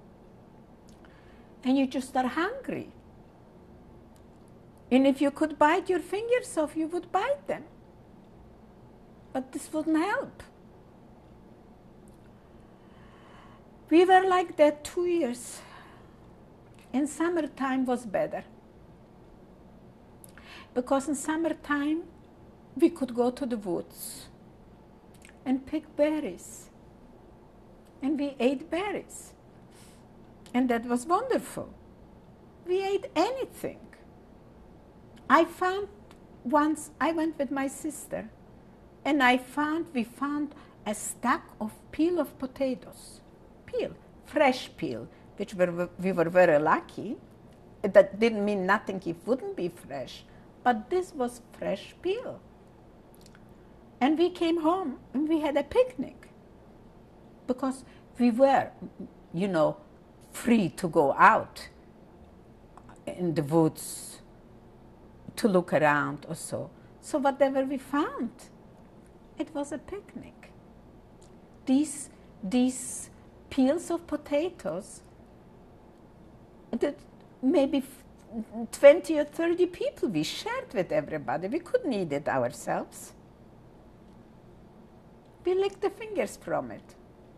and you just are hungry. And if you could bite your fingers off, you would bite them. But this wouldn't help. We were like that two years. In summertime was better. Because in summertime, we could go to the woods and pick berries. And we ate berries. And that was wonderful. We ate anything. I found once, I went with my sister, and I found, we found a stack of peel of potatoes. Peel, fresh peel, which were, we were very lucky. That didn't mean nothing, it wouldn't be fresh. But this was fresh peel. And we came home and we had a picnic. Because we were, you know, free to go out in the woods to look around or so. So whatever we found, it was a picnic. These, these peels of potatoes, that maybe twenty or thirty people we shared with everybody. We couldn't eat it ourselves. We licked the fingers from it.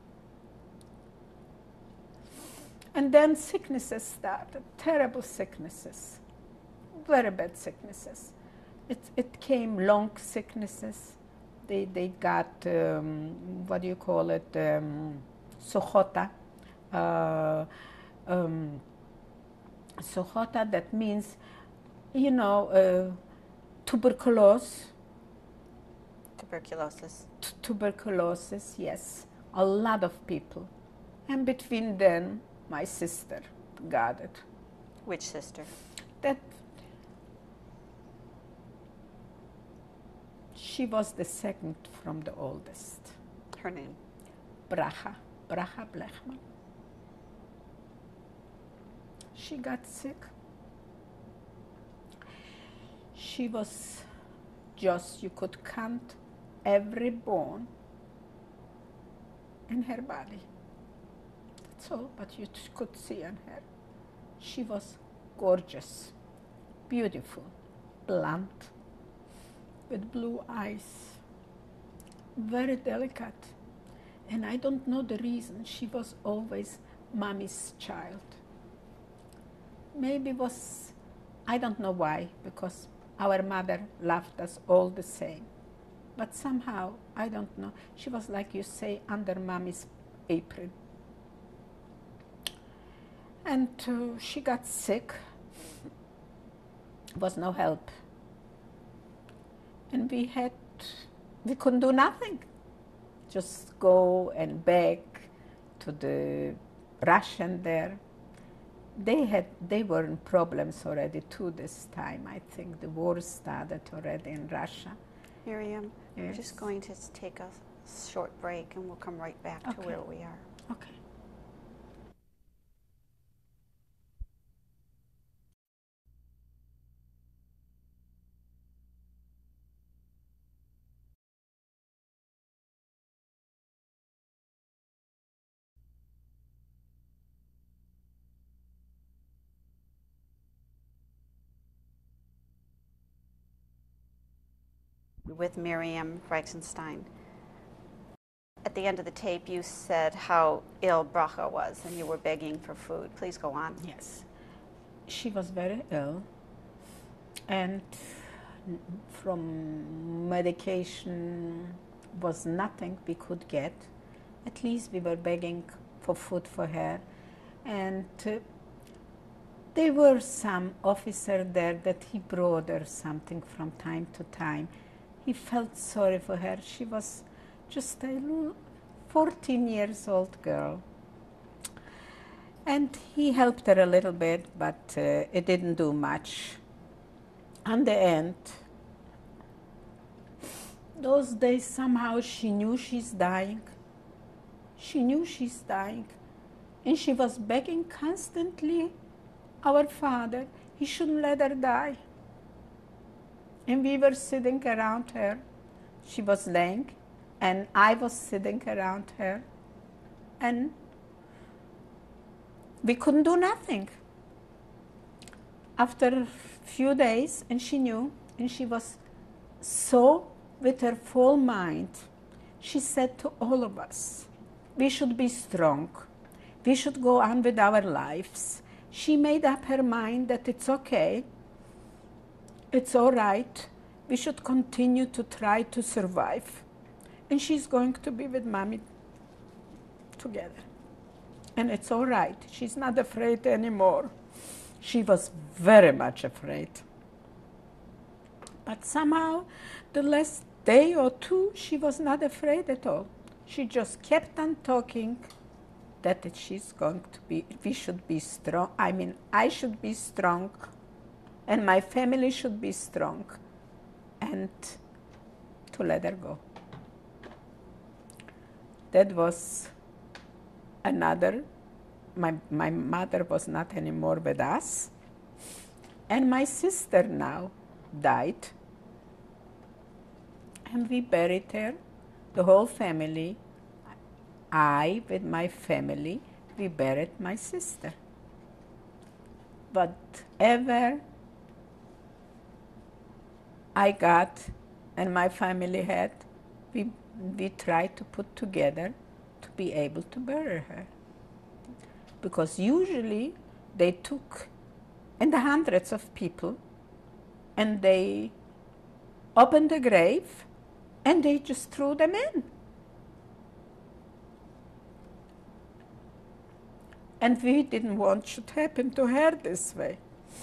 And then sicknesses started, terrible sicknesses, very bad sicknesses. It, it came long sicknesses. They, they got, um, what do you call it, um, sojota. Uh, um, sojota, that means, you know, uh, tuberculosis. Tuberculosis. T- tuberculosis, yes. A lot of people. And between them, my sister got it. Which sister? That she was the second from the oldest. Her name? Bracha, Bracha Blechman. She got sick. She was just, you could count every bone in her body. That's all, but you could see on her. She was gorgeous, beautiful, blunt, with blue eyes, very delicate. And I don't know the reason. She was always mommy's child. Maybe was, I don't know why, because our mother loved us all the same. But somehow, I don't know, she was like you say, under mommy's apron. And uh, she got sick. Was no help. And we had, we couldn't do nothing. Just go and beg to the Russian there. They had, they were in problems already too this time. I think the war started already in Russia. Miriam, yes. We're just going to take a short break and we'll come right back Okay. to where we are. Okay. With Miriam Reitzenstein. At the end of the tape, you said how ill Bracha was and you were begging for food. Please go on. Yes. She was very ill, and from medication was nothing we could get. At least we were begging for food for her. And uh, there were some officer there that he brought her something from time to time. He felt sorry for her. She was just a fourteen years old girl. And he helped her a little bit, but uh, it didn't do much. In the end, those days somehow she knew she's dying. She knew she's dying. And she was begging constantly our Father, he shouldn't let her die. And we were sitting around her, She was laying, and I was sitting around her, and we couldn't do nothing. After a few days, and she knew, and she was so with her full mind, she said to all of us, we should be strong. We should go on with our lives. She made up her mind that it's okay. It's all right. We should continue to try to survive. And she's going to be with Mommy together. And it's all right. She's not afraid anymore. She was very much afraid. But somehow, the last day or two, she was not afraid at all. She just kept on talking that she's going to be, we should be strong. I mean, I should be strong, and my family should be strong, and to let her go. That was another, my, my mother was not anymore with us, and my sister now died, and we buried her, the whole family. I, with my family, we buried my sister. Whatever I got and my family had, we, we tried to put together to be able to bury her. Because usually they took in the hundreds of people and they opened the grave and they just threw them in. And we didn't want it should happen to her this way.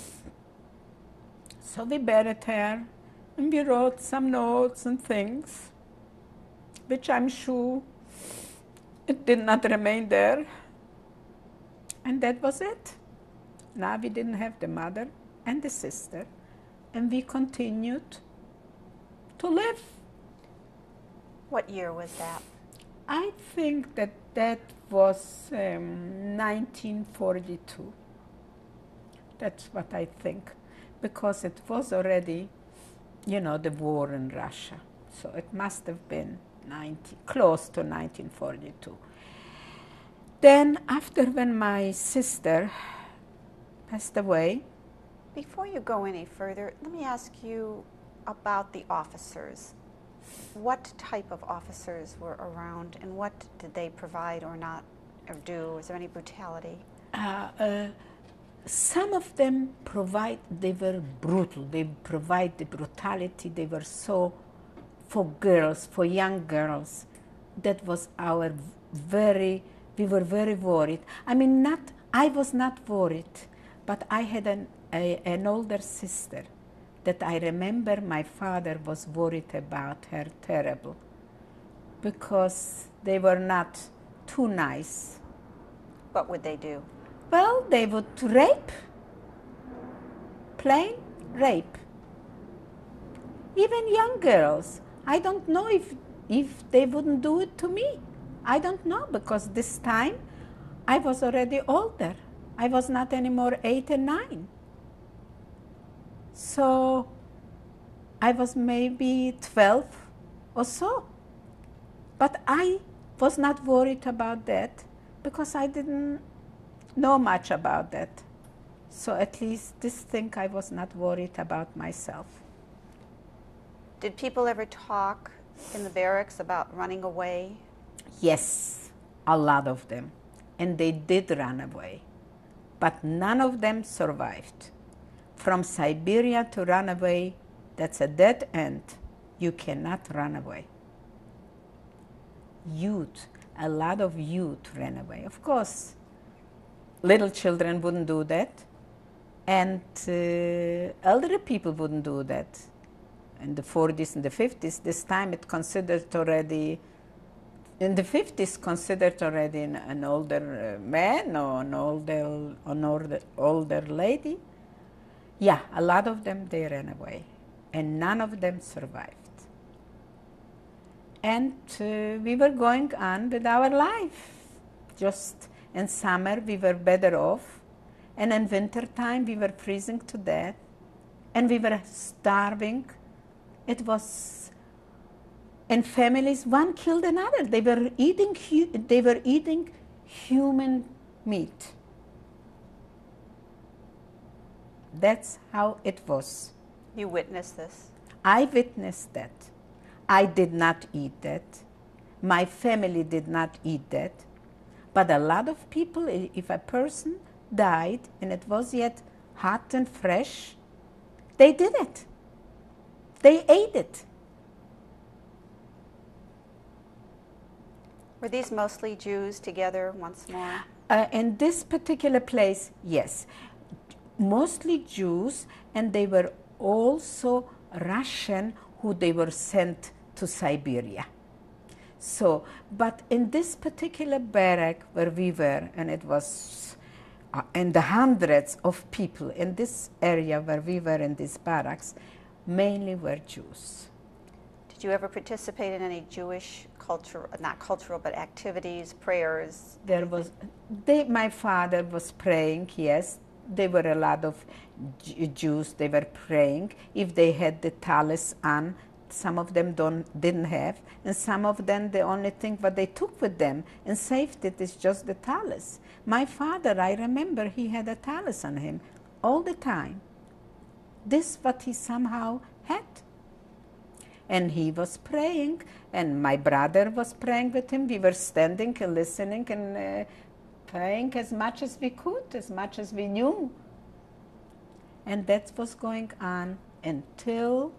So we buried her, and we wrote some notes and things, which I'm sure it did not remain there. And that was it. Now we didn't have the mother and the sister, and we continued to live. What year was that? I think that that was um, nineteen forty-two. That's what I think, because it was already, you know, the war in Russia. So it must have been ninety, close to nineteen forty-two. Then after when my sister passed away. Before you go any further, let me ask you about the officers. What type of officers were around, and what did they provide or not or do? Was there any brutality? Uh, uh, some of them provide, they were brutal. They provide the brutality. They were so, for girls, for young girls, that was our very, we were very worried. I mean, not, I was not worried, but I had an, a, an older sister that I remember my father was worried about her terrible, because they were not too nice. What would they do? Well, they would rape, plain rape. Even young girls. I don't know if, if they wouldn't do it to me. I don't know, because this time I was already older. I was not anymore eight and nine. So I was maybe twelve or so. But I was not worried about that, because I didn't know much about that. So at least this thing I was not worried about myself. Did people ever talk in the barracks about running away? Yes, a lot of them. And they did run away. But none of them survived. From Siberia to run away, that's a dead end. You cannot run away. Youth, a lot of youth ran away. Of course, little children wouldn't do that, and uh, elderly people wouldn't do that. In the forties and the fifties, this time it considered already, in the fifties considered already an, an older uh, man or an older, an older, older lady. Yeah, a lot of them, they ran away, and none of them survived. And uh, we were going on with our life. Just in summer, we were better off, and in winter time, we were freezing to death, and we were starving. It was and families, one killed another. They were eating, they were eating human meat. That's how it was. You witnessed this? I witnessed that. I did not eat that. My family did not eat that. But a lot of people, if a person died and it was yet hot and fresh, they did it. They ate it. Were these mostly Jews together once more? Uh, in this particular place, yes. Mostly Jews, and they were also Russian who they were sent to Siberia. So, but in this particular barrack where we were, and it was uh, in the hundreds of people in this area where we were in these barracks, mainly were Jews. Did you ever participate in any Jewish culture, not cultural, but activities, prayers? There was, they, my father was praying, yes. There were a lot of Jews, they were praying. If they had the talis on, some of them don't, didn't have, and some of them, the only thing what they took with them and saved it is just the talis. My father, I remember he had a talis on him all the time. This what he somehow had. And he was praying, and my brother was praying with him. We were standing and listening and uh, praying as much as we could, as much as we knew. And that was going on until,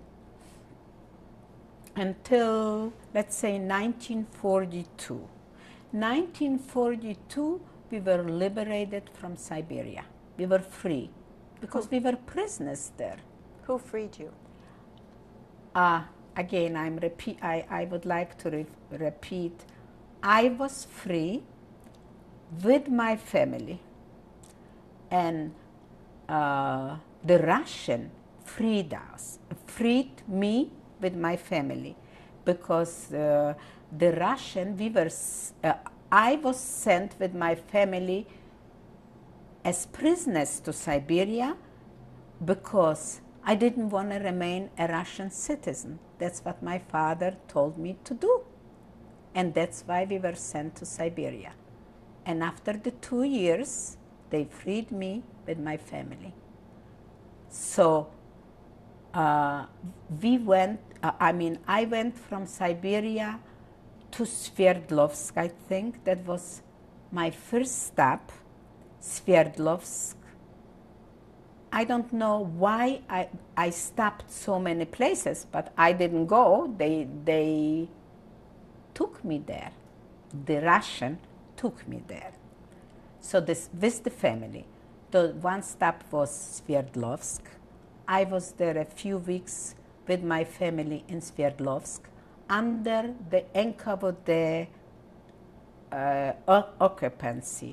until let's say nineteen forty-two. nineteen forty-two, we were liberated from Siberia. We were free because Who? we were prisoners there. Who freed you? Uh, again, I'm repeat, I, I would like to re repeat. I was free with my family, and uh, the Russian freed us, freed me with my family, because uh, the Russian, we were, uh, I was sent with my family as prisoners to Siberia because I didn't want to remain a Russian citizen. That's what my father told me to do. And that's why we were sent to Siberia. And after the two years, they freed me with my family. So uh, we went, uh, I mean, I went from Siberia to Sverdlovsk, I think. That was my first stop, Sverdlovsk. I don't know why I, I stopped so many places, but I didn't go. They, they took me there. The Russian took me there. So this with the family. The one stop was Sverdlovsk. I was there a few weeks with my family in Sverdlovsk under the N K V D uh, occupancy.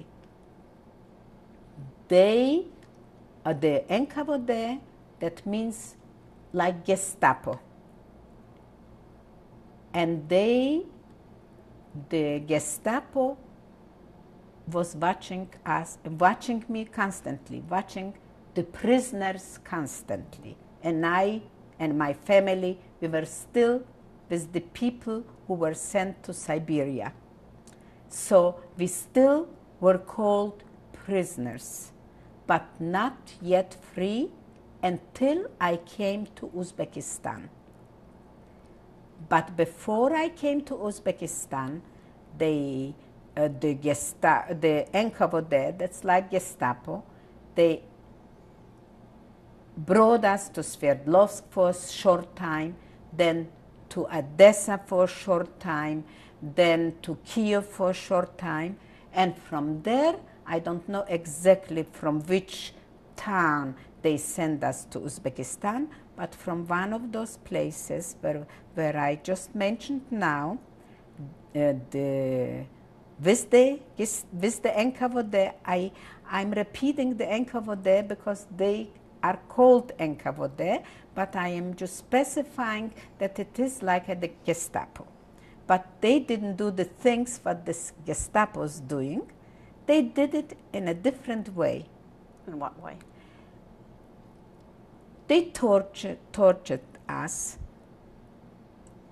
They, uh, the N K V D, that means like Gestapo. And they, the Gestapo, was watching us, watching me constantly, watching the prisoners constantly. And I and my family, we were still with the people who were sent to Siberia. So we still were called prisoners, but not yet free until I came to Uzbekistan. But before I came to Uzbekistan, they Uh, the Gesta the N K V D, that's like Gestapo, they brought us to Sverdlovsk for a short time, then to Odessa for a short time, then to Kiev for a short time, and from there, I don't know exactly from which town they sent us to Uzbekistan, but from one of those places where, where I just mentioned now, uh, the With the, with the N K V D, I, I'm repeating the N K V D because they are called N K V D, but I am just specifying that it is like the Gestapo. But they didn't do the things what the Gestapo is doing. They did it in a different way. In what way? They tortured, tortured us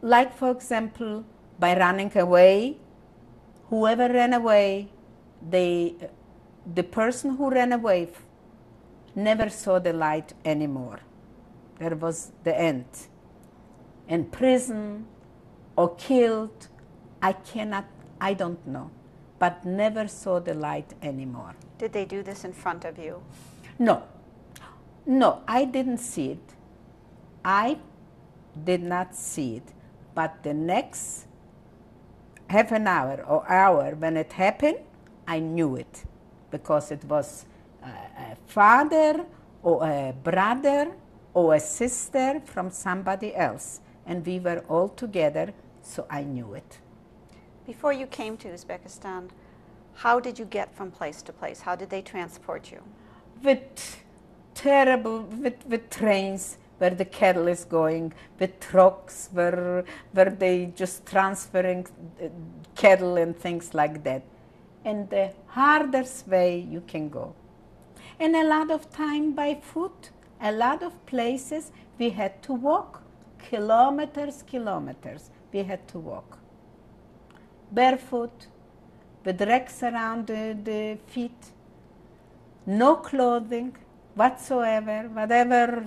like, for example, by running away, whoever ran away, they, the person who ran away never saw the light anymore. There was the end. In prison or killed, I cannot, I don't know, but never saw the light anymore. Did they do this in front of you? No, no, I didn't see it. I did not see it, but the next half an hour or hour when it happened, I knew it, because it was a, a father or a brother or a sister from somebody else, and we were all together, so I knew it. Before you came to Uzbekistan, how did you get from place to place? How did they transport you? With terrible, with, with trains where the cattle is going, with trucks where, where they just transferring uh, cattle and things like that. And the hardest way you can go. And a lot of time by foot, a lot of places we had to walk, kilometers, kilometers, we had to walk. Barefoot, with rags around the, the feet, no clothing whatsoever, whatever,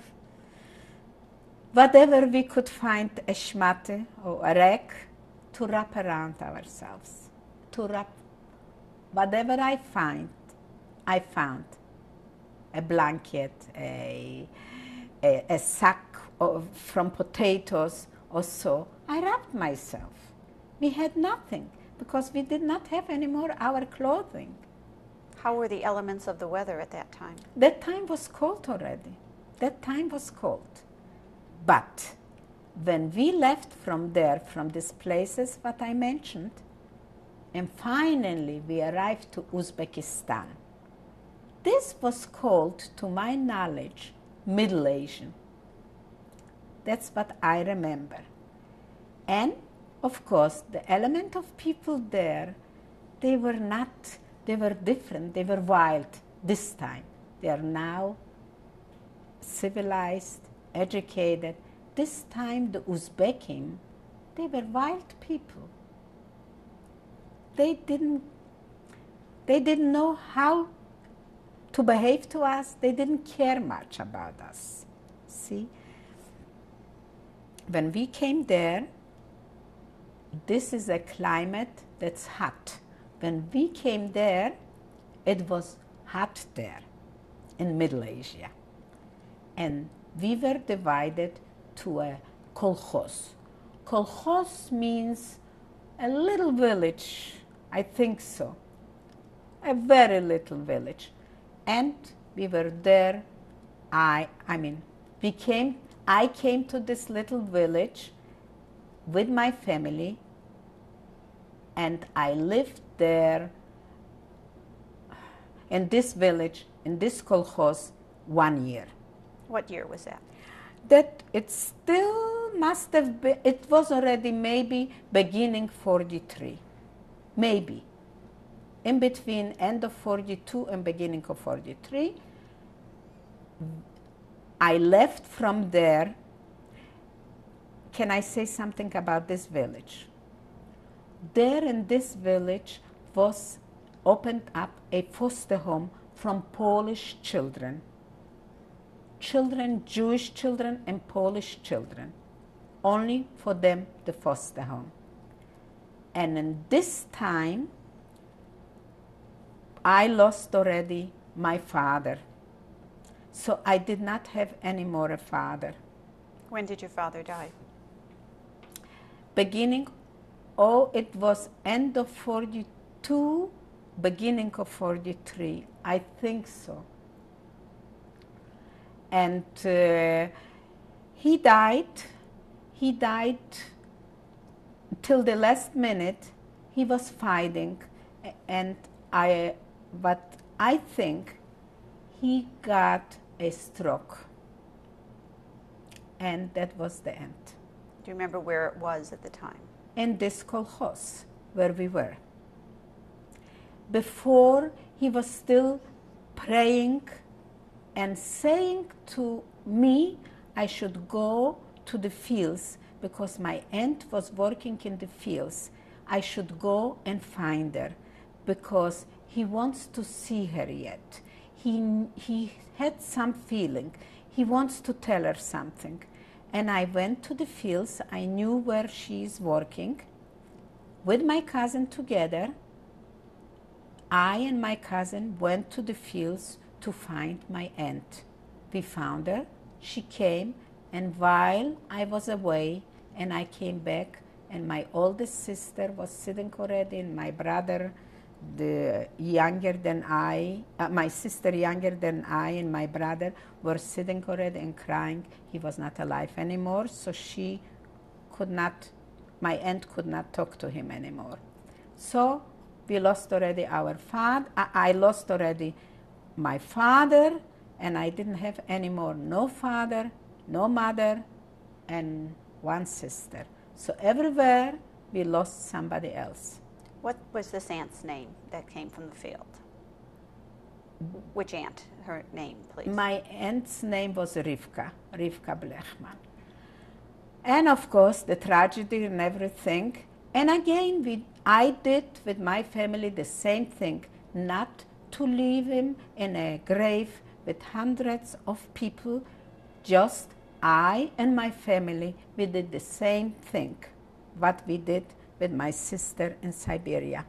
whatever we could find, a schmatte or a rag to wrap around ourselves, to wrap, whatever I find, I found. A blanket, a, a, a sack of, from potatoes or so. I wrapped myself. We had nothing because we did not have any more our clothing. How were the elements of the weather at that time? That time was cold already. That time was cold. But when we left from there, from these places, what I mentioned, and finally we arrived to Uzbekistan. This was called, to my knowledge, Middle Asian. That's what I remember. And, of course, the element of people there, they were not, they were different, they were wild this time. They are now civilized, educated. This time, the Uzbekim, they were wild people. They didn't, they didn't know how to behave to us. They didn't care much about us. See? When we came there, this is a climate that's hot. When we came there, it was hot there in Middle Asia. And we were divided to a kolkhoz. Kolkhoz means a little village, I think so, a very little village. And we were there, I, I mean, we came, I came to this little village with my family, and I lived there in this village, in this kolkhoz, one year. What year was that? That it still must have been, it was already maybe beginning forty-three, maybe. In between end of forty-two and beginning of forty-three, I left from there. Can I say something about this village? There in this village was opened up a foster home from Polish children. Children, Jewish children and Polish children. Only for them, the foster home. And in this time, I lost already my father. So I did not have any more a father. When did your father die? Beginning, oh, it was end of forty-two, beginning of forty-three. I think so. And uh, he died, he died till the last minute. He was fighting, and I, but I think he got a stroke, and that was the end. Do you remember where it was at the time? In this kolkhoz where we were. Before, he was still praying and saying to me I should go to the fields because my aunt was working in the fields. I should go and find her because he wants to see her yet. He, he had some feeling. He wants to tell her something. And I went to the fields. I knew where she is working. With my cousin together, I and my cousin went to the fields to find my aunt. We found her. She came, and while I was away and I came back, and my oldest sister was sitting already, and my brother, the younger than I, uh, my sister younger than I and my brother were sitting already and crying. He was not alive anymore, so she could not, my aunt could not talk to him anymore. So we lost already our father, I, I lost already my father, and I didn't have anymore no father, no mother, and one sister. So everywhere we lost somebody else. What was this aunt's name that came from the field? Which aunt? Her name, please. My aunt's name was Rivka, Rivka Blechman. And of course, the tragedy and everything. And again, we, I did with my family the same thing, not to leave him in a grave with hundreds of people. Just I and my family, we did the same thing, what we did with my sister in Siberia.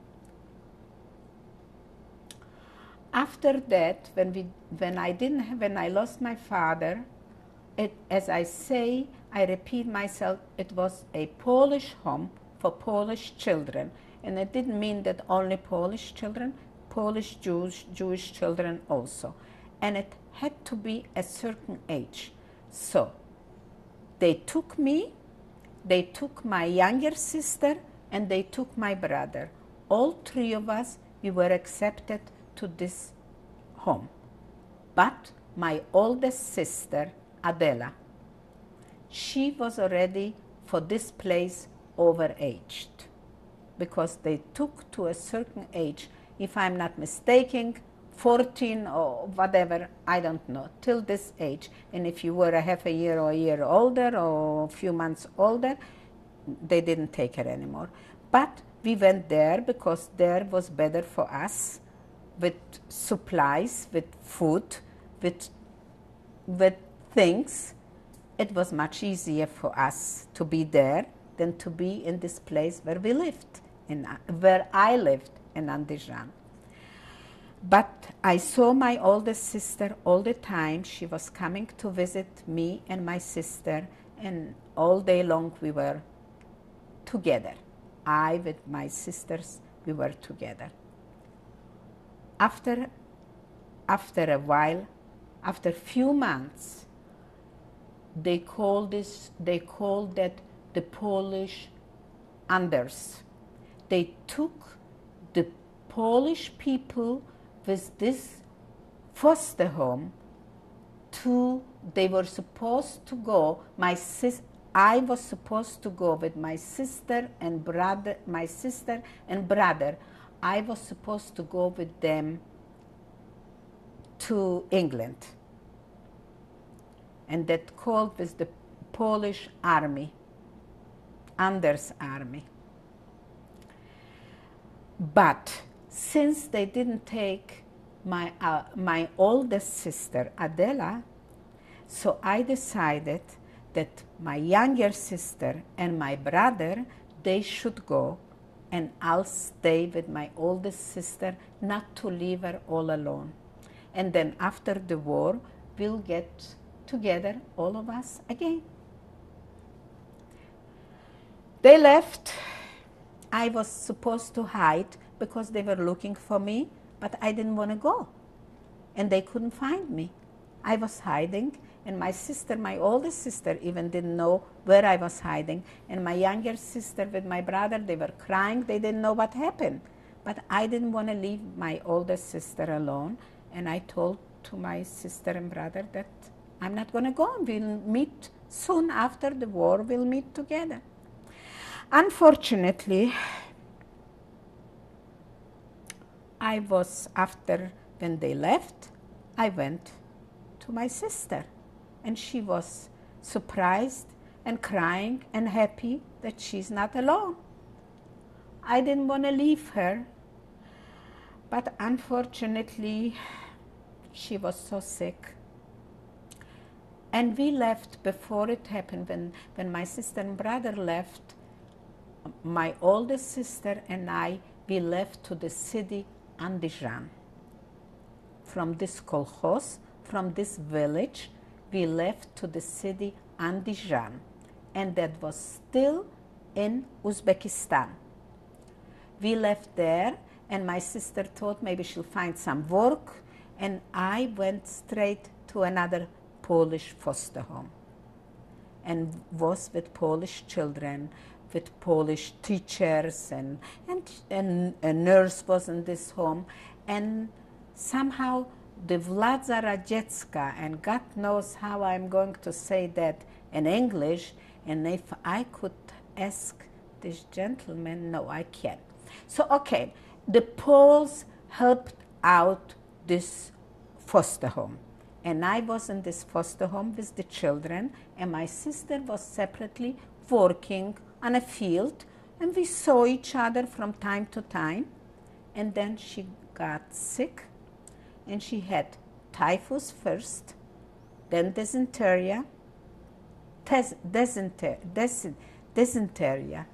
After that, when we, when I didn't, have, when I lost my father, it, as I say, I repeat myself, it was a Polish home for Polish children, and it didn't mean that only Polish children, Polish Jews, Jewish children also, and it had to be a certain age. So they took me. They took my younger sister, and they took my brother. All three of us, we were accepted to this home. But my oldest sister, Adela, she was already for this place overaged, because they took to a certain age, if I'm not mistaken, fourteen or whatever, I don't know, till this age. And if you were a half a year or a year older or a few months older, they didn't take her anymore. But we went there because there was better for us, with supplies, with food, with, with things. It was much easier for us to be there than to be in this place where we lived, in, where I lived in Andijan. But I saw my oldest sister all the time. She was coming to visit me and my sister, and all day long we were together. I with my sisters, we were together. After, after a while, after a few months, they called this, they called that the Polish Anders. They took the Polish people with this foster home to, they were supposed to go, my sis, I was supposed to go with my sister and brother, my sister and brother, I was supposed to go with them to England. And that called was the Polish army, Anders' army. But since they didn't take my, uh, my oldest sister, Adela, so I decided that my younger sister and my brother, they should go, and I'll stay with my oldest sister, not to leave her all alone. And then after the war, we'll get together, all of us, again. They left. I was supposed to hide because they were looking for me, but I didn't want to go. And they couldn't find me. I was hiding, and my sister, my oldest sister, even didn't know where I was hiding. And my younger sister with my brother, they were crying. They didn't know what happened. But I didn't want to leave my oldest sister alone. And I told to my sister and brother that I'm not going to go. We'll meet soon after the war. We'll meet together. Unfortunately, I was, after when they left, I went to my sister. And she was surprised and crying and happy that she's not alone. I didn't want to leave her, but unfortunately, she was so sick. And we left before it happened. When, when my sister and brother left, my oldest sister and I, we left to the city Andijan. From this kolkhoz, from this village, we left to the city Andijan, and that was still in Uzbekistan. We left there, and my sister thought maybe she'll find some work, and I went straight to another Polish foster home and was with Polish children, with Polish teachers, and, and, and a nurse was in this home. And somehow the Władza Radziecka, and God knows how I'm going to say that in English, and if I could ask this gentleman, no, I can't. So, okay, the Poles helped out this foster home. And I was in this foster home with the children, and my sister was separately working on a field, and we saw each other from time to time. And then she got sick, and she had typhus first, then dysentery, tes- dysentery, dys- dysentery,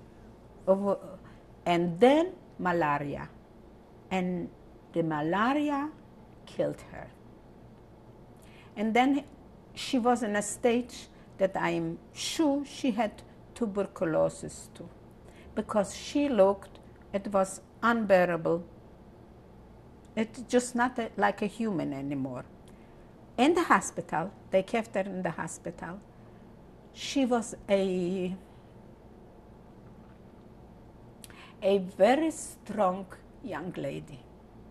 and then malaria. And the malaria killed her. And then she was in a stage that I am sure she had tuberculosis too, because she looked, it was unbearable. It's just not a, like a human anymore. In the hospital, they kept her in the hospital. She was a, a very strong young lady.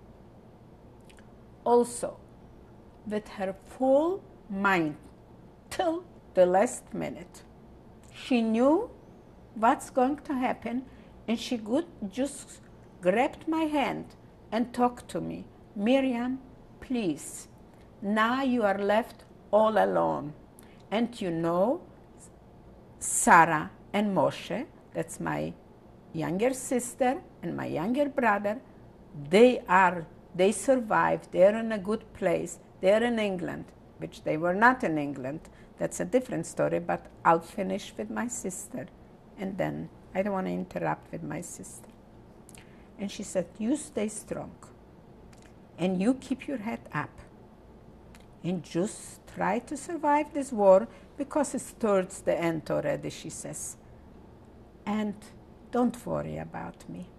Also, with her full mind till the last minute. She knew what's going to happen, and she could just grabbed my hand and talked to me. Miriam, please, now you are left all alone. And you know, Sarah and Moshe, that's my younger sister and my younger brother, they are, they survived, they're in a good place. They're in England, which they were not in England. That's a different story, but I'll finish with my sister. And then I don't want to interrupt with my sister. And she said, you stay strong. And you keep your head up. And just try to survive this war, because it's towards the end already, she says. And don't worry about me.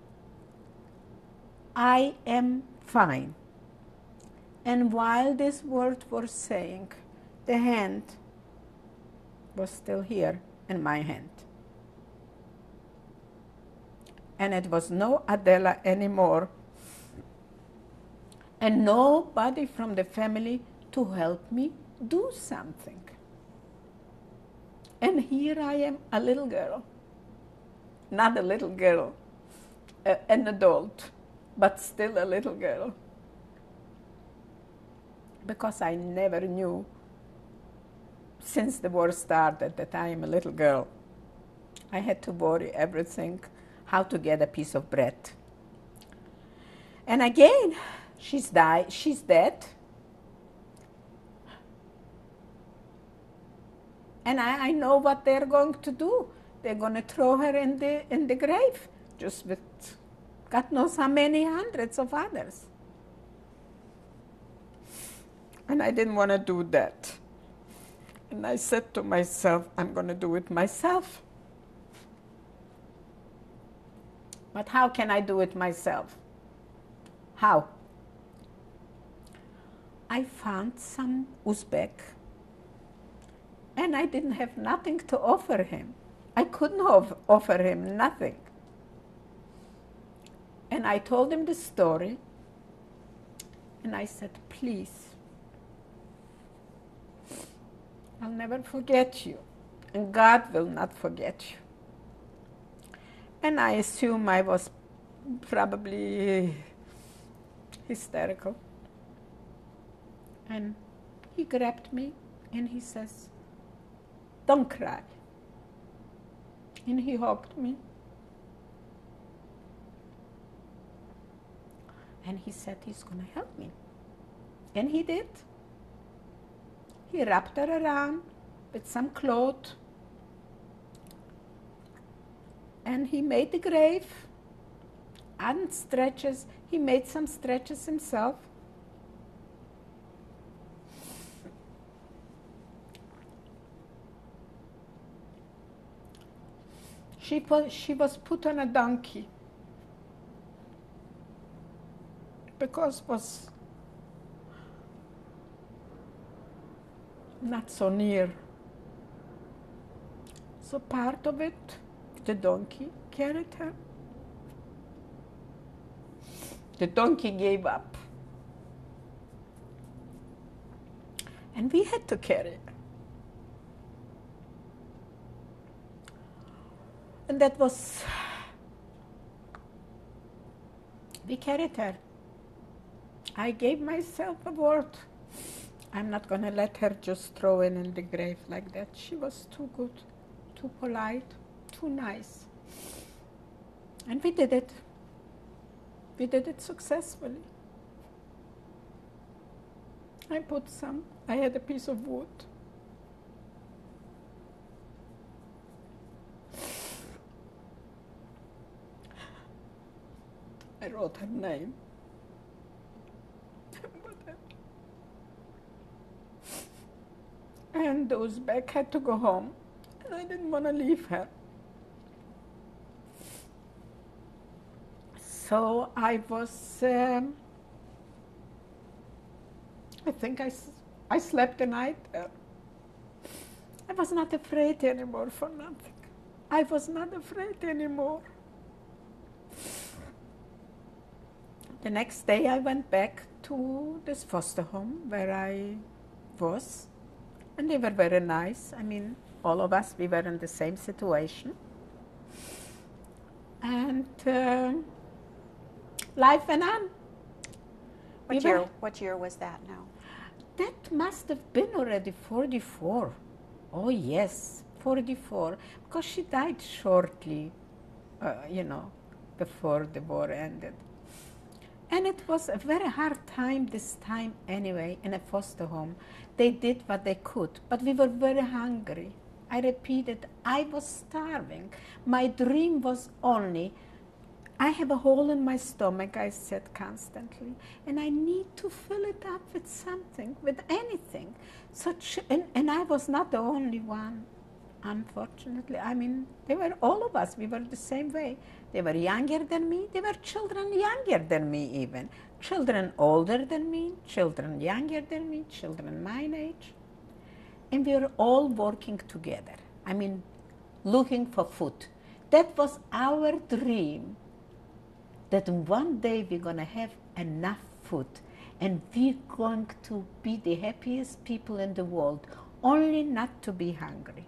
I am fine. And while these words were saying, the hand was still here in my hand. And it was no Adela anymore. And nobody from the family to help me do something. And here I am, a little girl. Not a little girl, a, an adult, but still a little girl. Because I never knew, since the war started, that I am a little girl. I had to worry everything, how to get a piece of bread. And again, she's died, she's dead. And I, I know what they're going to do. They're going to throw her in the, in the grave, just with God knows how many hundreds of others. And I didn't want to do that. And I said to myself, I'm going to do it myself. But how can I do it myself? How? I found some Uzbek, and I didn't have nothing to offer him. I couldn't have offer him nothing. And I told him the story, and I said, please, I'll never forget you, and God will not forget you. And I assume I was probably hysterical. And he grabbed me and he says, don't cry. And he hugged me. And he said he's going to help me. And he did. He wrapped her around with some cloth. And he made the grave and stretches. He made some stretches himself. She, put, she was put on a donkey because it was not so near. So part of it, the donkey carried her. The donkey gave up. And we had to carry her. And that was, we carried her. I gave myself a word. I'm not going to let her just throw in in the grave like that. She was too good, too polite, too nice. And we did it. We did it successfully. I put some, I had a piece of wood. I wrote her name. And the Uzbek had to go home, and I didn't want to leave her. So I was, um, I think I, I slept the night there. I was not afraid anymore for nothing. I was not afraid anymore. The next day I went back to this foster home where I was, and they were very nice. I mean, all of us, we were in the same situation. And uh, life went on. What We year, were- what year was that now? That must have been already forty-four. Oh yes, forty-four, because she died shortly, uh, you know, before the war ended. And it was a very hard time this time anyway, in a foster home. They did what they could, but we were very hungry. I repeated, I was starving. My dream was only, I have a hole in my stomach, I said constantly, and I need to fill it up with something, with anything. Such, and, and I was not the only one, unfortunately. I mean, they were all of us, we were the same way. They were younger than me, they were children younger than me even. Children older than me, children younger than me, children my age. And we were all working together. I mean, looking for food. That was our dream, that one day we're going to have enough food and we're going to be the happiest people in the world, only not to be hungry.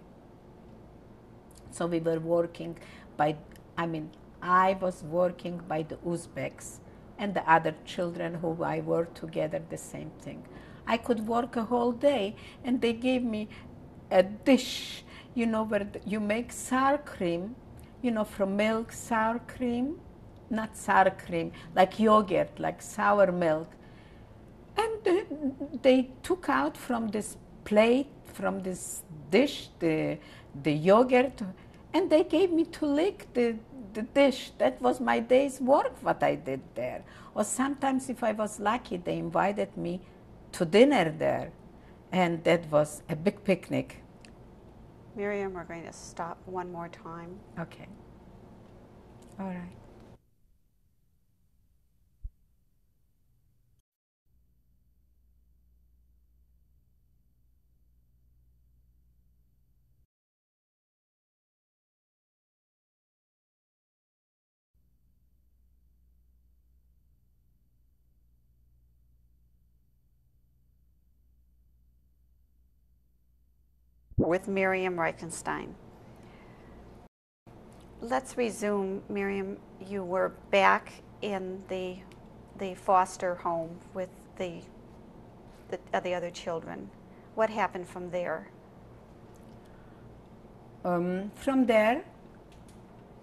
So we were working by, I mean, I was working by the Uzbeks and the other children who I worked together, the same thing. I could work a whole day, and they gave me a dish, you know, where you make sour cream, you know, from milk, sour cream, not sour cream, like yogurt, like sour milk. And they, they took out from this plate, from this dish, the, the yogurt, and they gave me to lick the, the dish. That was my day's work, what I did there. Or sometimes, if I was lucky, they invited me to dinner there, and that was a big picnic. Miriam, we're going to stop one more time. Okay. All right. With Miriam Reitzenstein. Let's resume, Miriam. You were back in the the foster home with the the, uh, the other children. What happened from there? Um, from there,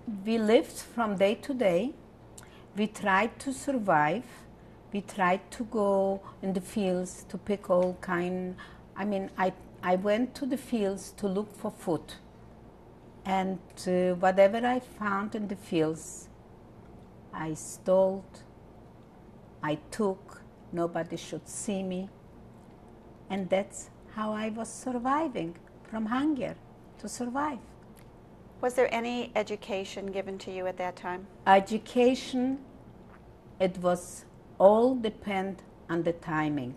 we lived from day to day. We tried to survive. We tried to go in the fields to pick all kind. I mean, I, I went to the fields to look for food. And uh, whatever I found in the fields, I stole, I took, nobody should see me. And that's how I was surviving, from hunger to survive. Was there any education given to you at that time? Education, it was all depend on the timing.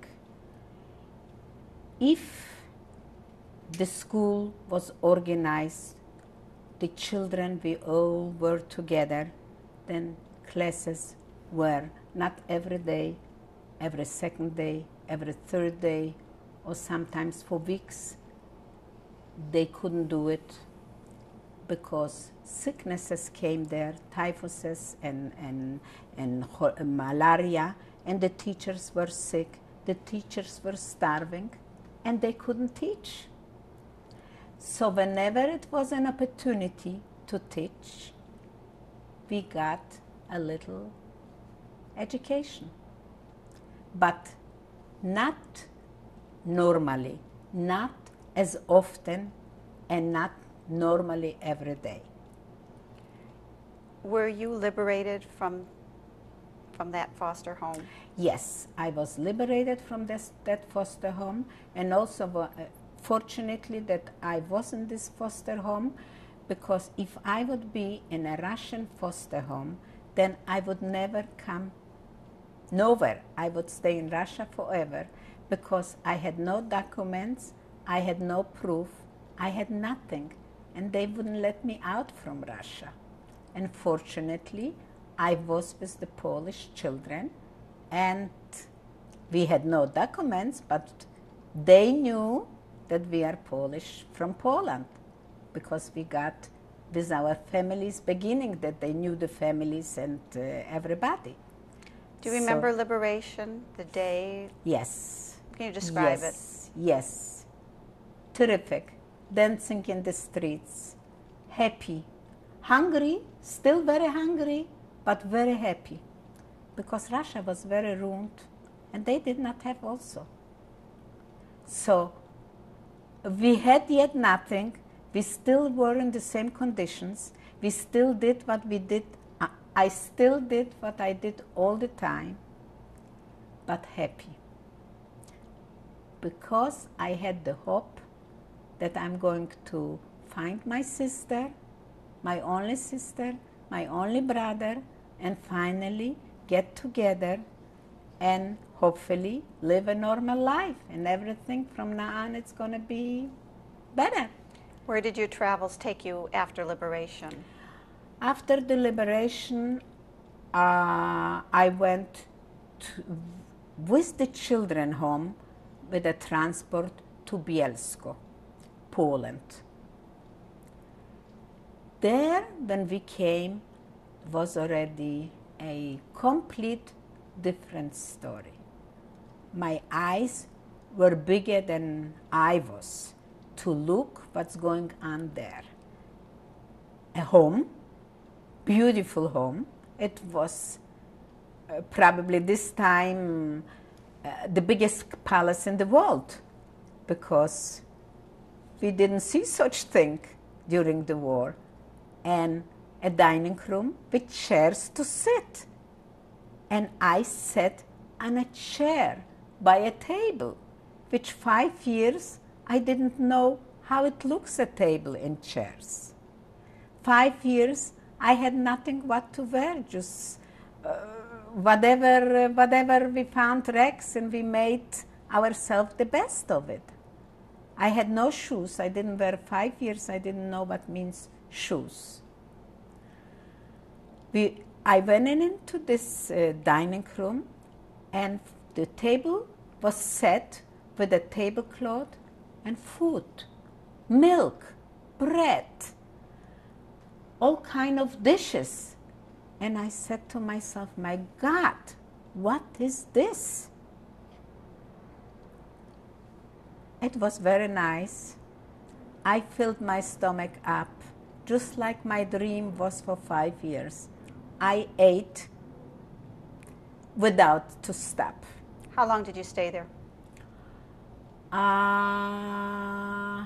If the school was organized, the children, we all were together, then classes were not every day, every second day, every third day, or sometimes for weeks. They couldn't do it because sicknesses came there, typhus and, and, and malaria, and the teachers were sick, the teachers were starving, and they couldn't teach. So whenever it was an opportunity to teach, we got a little education. But not normally, not as often, and not normally every day. Were you liberated from, from that foster home? Yes, I was liberated from this, that foster home, and also uh, fortunately that I was in this foster home, because if I would be in a Russian foster home, then I would never come nowhere. I would stay in Russia forever, because I had no documents, I had no proof, I had nothing, and they wouldn't let me out from Russia. And fortunately, I was with the Polish children, and we had no documents, but they knew that we are Polish from Poland, because we got with our families beginning, that they knew the families and uh, everybody. Do you remember So, liberation, the day? yes. Can you describe yes, it? Yes. Terrific. Dancing in the streets. Happy. Hungry, still very hungry, but very happy. Because Russia was very ruined, and they did not have also. So we had yet nothing. We still were in the same conditions. We still did what we did. I still did what I did all the time, but happy. Because I had the hope that I'm going to find my sister, my only sister, my only brother, and finally get together and hopefully live a normal life. And everything from now on, it's going to be better. Where did your travels take you after liberation? After the liberation, uh, I went to, with the children home with a transport to Bielsko, Poland. There, when we came, was already a complete different story. My eyes were bigger than I was to look what's going on there. A home, beautiful home. It was uh, probably this time uh, the biggest palace in the world, because we didn't see such thing during the war. And a dining room with chairs to sit. And I sat on a chair by a table, which five years I didn't know how it looks, a table and chairs. Five years I had nothing what to wear, just uh, whatever, uh, whatever we found rags, and we made ourselves the best of it. I had no shoes. I didn't wear five years. I didn't know what means shoes. We, I went in into this uh, dining room, and the table was set with a tablecloth and food, milk, bread, all kind of dishes. And I said to myself, my God, what is this? It was very nice. I filled my stomach up just like my dream was for five years. I ate without to stop. How long did you stay there? Uh,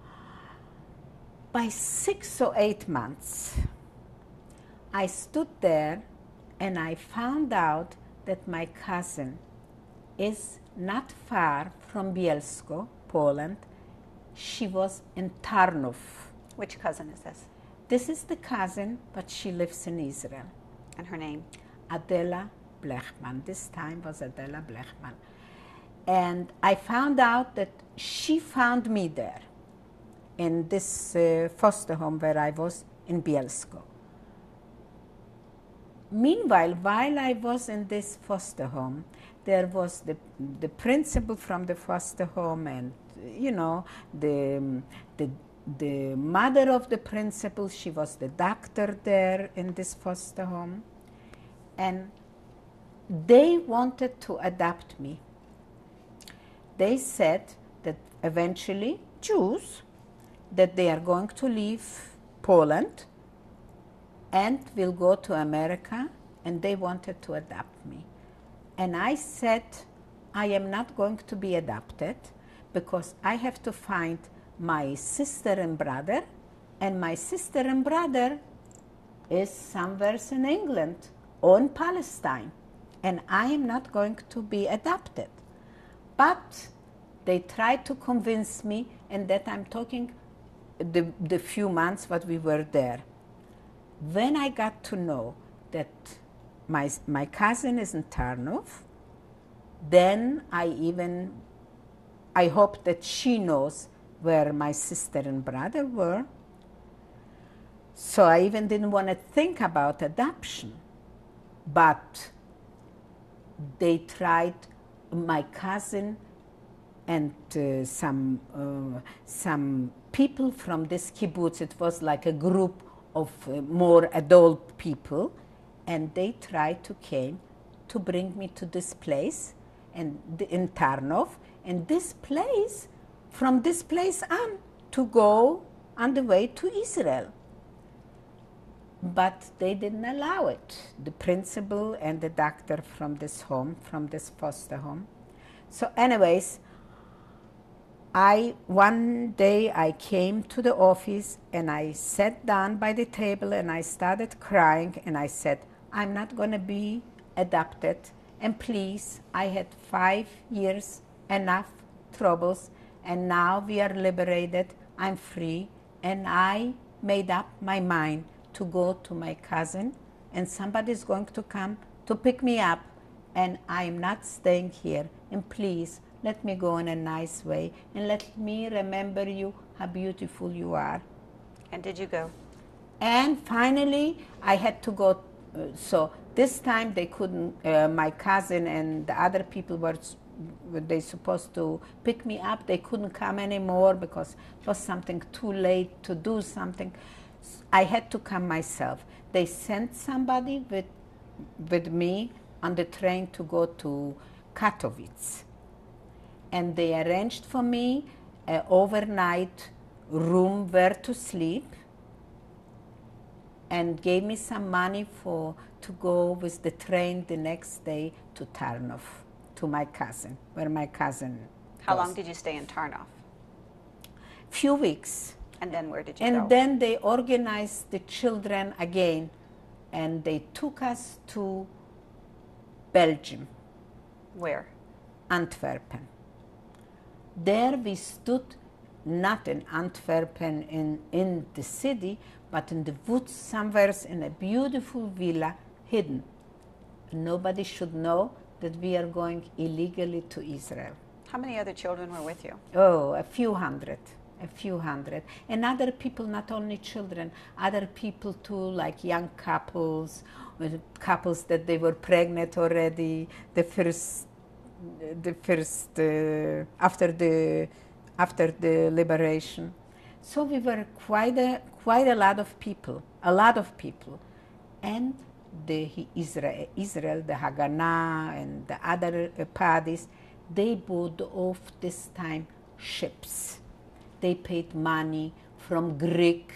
by six or eight months, I stood there and I found out that my cousin is not far from Bielsko, Poland. She was in Tarnów. Which cousin is this? This is the cousin, but she lives in Israel. And her name? Adela Blechman. This time was Adela Blechman. And I found out that she found me there in this uh, foster home where I was in Bielsko. Meanwhile, while I was in this foster home, there was the, the principal from the foster home and, you know, the, the, the mother of the principal, she was the doctor there in this foster home. And they wanted to adopt me. They said that eventually Jews, that they are going to leave Poland and will go to America, and they wanted to adopt me. And I said, I am not going to be adopted because I have to find my sister and brother, and my sister and brother is somewhere in England or in Palestine, and I am not going to be adopted. But they tried to convince me, and that I'm talking the, the few months that we were there. When I got to know that my, my cousin is in Tarnów, then I even, I hope that she knows where my sister and brother were. So I even didn't want to think about adoption. But they tried, my cousin and uh, some, uh, some people from this kibbutz, it was like a group of uh, more adult people, and they tried to came to bring me to this place and in Tarnów, and this place, from this place on, to go on the way to Israel. But they didn't allow it, the principal and the doctor from this home, from this foster home. So anyways, I, one day I came to the office and I sat down by the table and I started crying and I said, I'm not going to be adopted, and please, I had five years, enough troubles, and now we are liberated, I'm free, and I made up my mind to go to my cousin, and somebody is going to come to pick me up, and I'm not staying here, and please, let me go in a nice way, and let me remember you, how beautiful you are. And did you go? And finally, I had to go. Uh, so this time they couldn't, uh, my cousin and the other people were, were they supposed to pick me up. They couldn't come anymore because it was something too late to do something. I had to come myself. They sent somebody with, with me on the train to go to Katowice. And they arranged for me an overnight room where to sleep, and gave me some money for to go with the train the next day to Tarnów, to my cousin, where my cousin How was. long did you stay in Tarnów? Few weeks. And then where did you And go? then they organized the children again, and they took us to Belgium, Where? Antwerpen. There we stood, not in Antwerpen in, in the city, but in the woods somewhere in a beautiful villa, hidden. Nobody should know that we are going illegally to Israel. How many other children were with you? Oh, a few hundred, a few hundred. And other people, not only children, other people too, like young couples, couples that they were pregnant already, the first, the first, uh, after the, after the liberation. So we were quite a, quite a lot of people, a lot of people. And the Israel, Israel the Haganah and the other uh, parties, they bought off this time ships. They paid money from Greek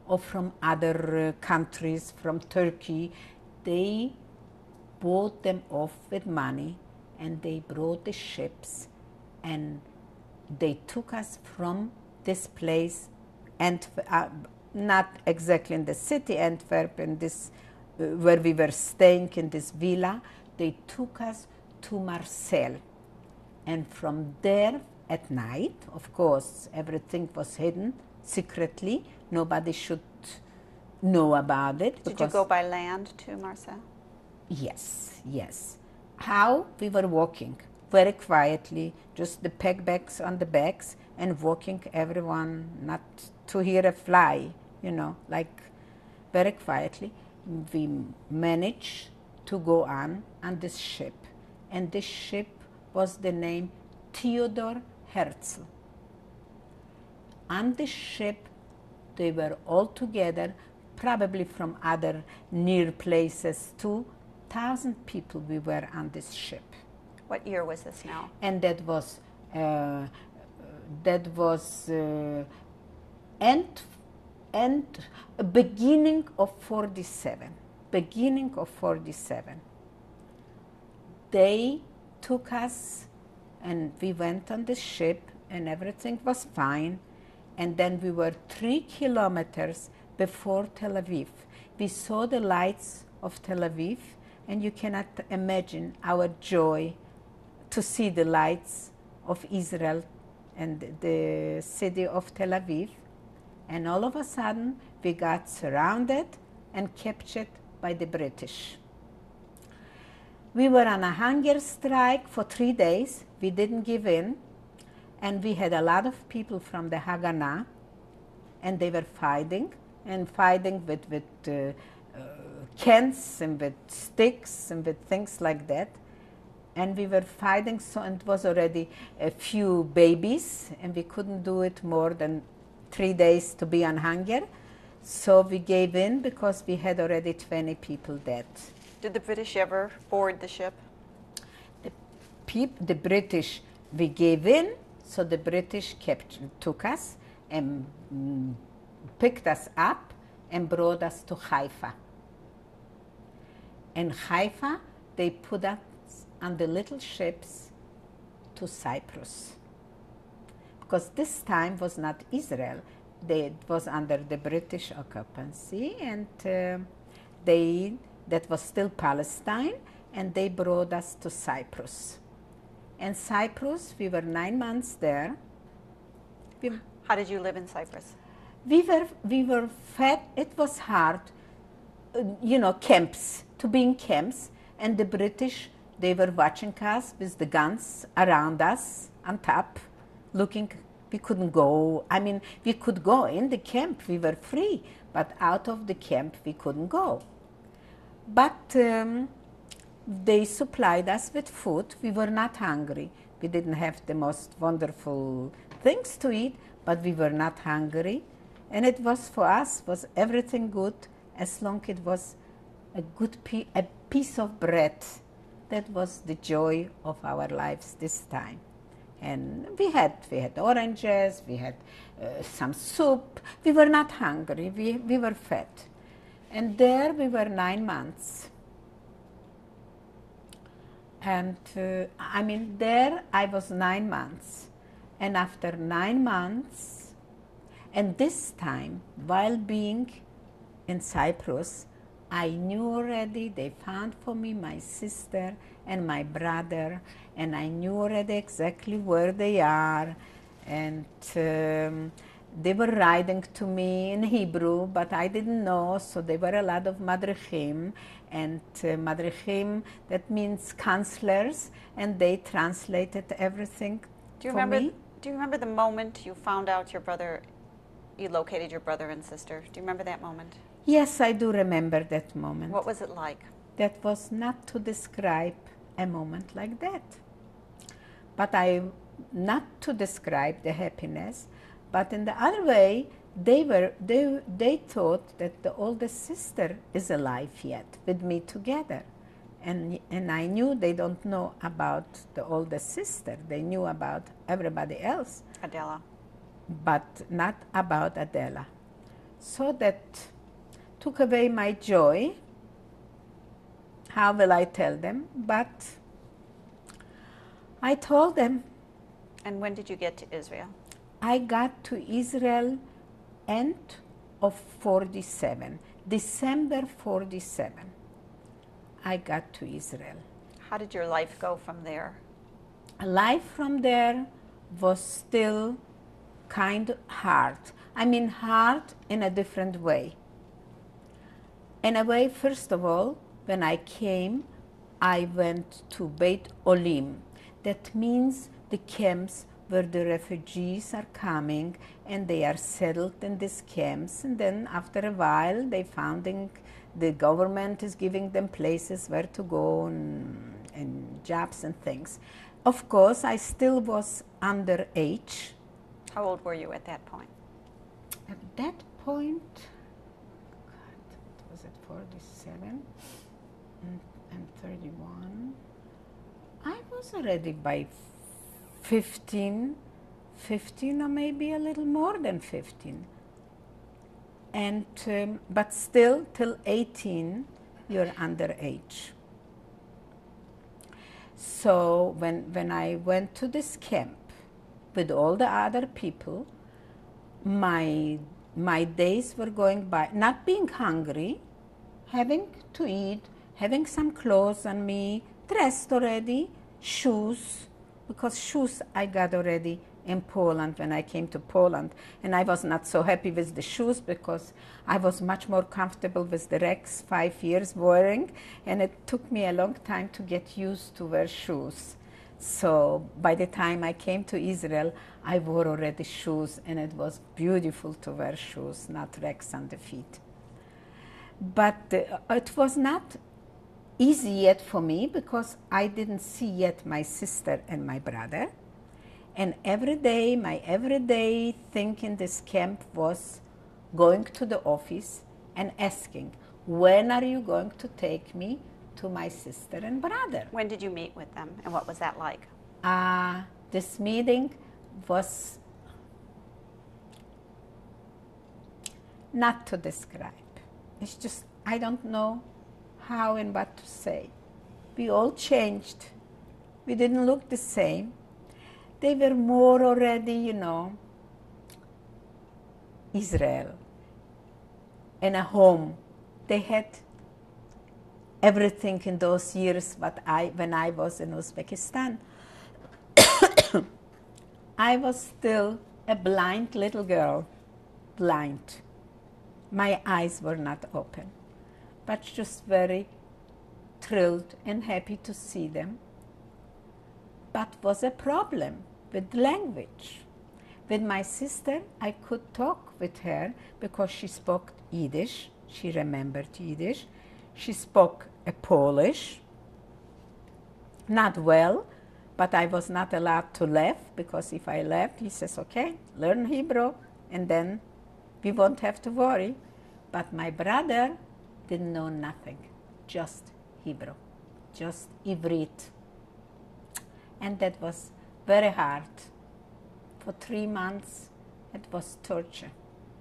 or from other uh, countries, from Turkey. They bought them off with money, and they brought the ships, and they took us from this place, and uh, not exactly in the city Antwerp, in this uh, where we were staying in this villa. They took us to Marseille, and from there at night, of course, everything was hidden secretly. Nobody should know about it. Did you go by land to Marseille? Yes, yes. How? We were walking very quietly, just the pack bags on the backs, and walking everyone, not to hear a fly, you know, like very quietly. We managed to go on on this ship, and this ship was the name Theodor Herzl. On this ship, they were all together, probably from other near places too. Thousand people we were on this ship. What year was this now? And that was uh, that was uh, end end beginning of forty-seven. Beginning of forty-seven. They took us, and we went on the ship, and everything was fine. And then we were three kilometers before Tel Aviv. We saw the lights of Tel Aviv, and you cannot imagine our joy to see the lights of Israel and the city of Tel Aviv. And all of a sudden, we got surrounded and captured by the British. We were on a hunger strike for three days. We didn't give in. And we had a lot of people from the Haganah, and they were fighting, and fighting with, with uh, uh, cans and with sticks and with things like that. And we were fighting, so and it was already a few babies, and we couldn't do it more than three days to be on hunger. So we gave in because we had already twenty people dead. Did the British ever board the ship? The, peop, the British, we gave in. So the British kept, took us and mm, picked us up and brought us to Haifa. In Haifa, they put us on the little ships to Cyprus. Because this time was not Israel. They, it was under the British occupancy, and uh, they, that was still Palestine, and they brought us to Cyprus. And Cyprus, we were nine months there. We, How did you live in Cyprus? we were we were fed. It was hard, uh, you know, camps, to be in camps. And the British, they were watching us with the guns around us on top, looking. We couldn't go. I mean, we could go in the camp. We were free, but out of the camp we couldn't go. But um, they supplied us with food. We were not hungry. We didn't have the most wonderful things to eat, but we were not hungry. And it was, for us, was everything good as long as it was a good pe- a piece of bread. That was the joy of our lives this time. And we had, we had oranges, we had uh, some soup. We were not hungry. We, we were fed. And there we were nine months. And uh, I mean, there I was nine months. And after nine months, and this time, while being in Cyprus, I knew already, they found for me my sister and my brother, and I knew already exactly where they are. And um, they were writing to me in Hebrew, but I didn't know, so there were a lot of madrichim, and uh, madrichim, that means counselors, and they translated everything Do you for remember? me. Do you remember the moment you found out your brother, you located your brother and sister? Do you remember that moment? Yes, I do remember that moment. What was it like? That was not to describe a moment like that. But I, not to describe the happiness, but in the other way, they were they they thought that the oldest sister is alive yet with me together, and and I knew they don't know about the oldest sister. They knew about everybody else, Adela. but not about Adela. So that took away my joy. How will I tell them? But I told them. And when did you get to Israel? I got to Israel end of forty-seven, December forty-seven. I got to Israel. How did your life go from there? Life from there was still kind of hard. I mean hard in a different way. In a way, first of all, when I came, I went to Beit Olim. That means the camps where the refugees are coming and they are settled in these camps, and then after a while they founding, the government is giving them places where to go and, and jobs and things. Of course, I still was underage. How old were you at that point? At that point, God, was it forty-seven? And, and thirty-one. I was already by fifteen, fifteen or maybe a little more than fifteen. And, um, but still, till eighteen, you're underage. So when, when I went to this camp with all the other people, my, my days were going by, not being hungry, having to eat, having some clothes on me, dressed already, shoes, because shoes I got already in Poland when I came to Poland. And I was not so happy with the shoes because I was much more comfortable with the Rex five years wearing, and it took me a long time to get used to wear shoes. So by the time I came to Israel, I wore already shoes, and it was beautiful to wear shoes, not Rex on the feet. But uh, it was not easy yet for me because I didn't see yet my sister and my brother. And every day, my everyday thing in this camp was going to the office and asking, when are you going to take me to my sister and brother? When did you meet with them, and what was that like? Uh, this meeting was not to describe. It's just, I don't know how and what to say. We all changed. We didn't look the same. They were more already, you know, Israel, in a home. They had everything in those years what I, when I was in Uzbekistan. I was still a blind little girl, blind. My eyes were not open, but just very thrilled and happy to see them. But was a problem with language. With my sister, I could talk with her because she spoke Yiddish. She remembered Yiddish. She spoke a Polish. Not well, but I was not allowed to laugh because if I laughed, he says, okay, learn Hebrew, and then we won't have to worry. But my brother didn't know nothing, just Hebrew, just Ivrit. And that was very hard. For three months, it was torture.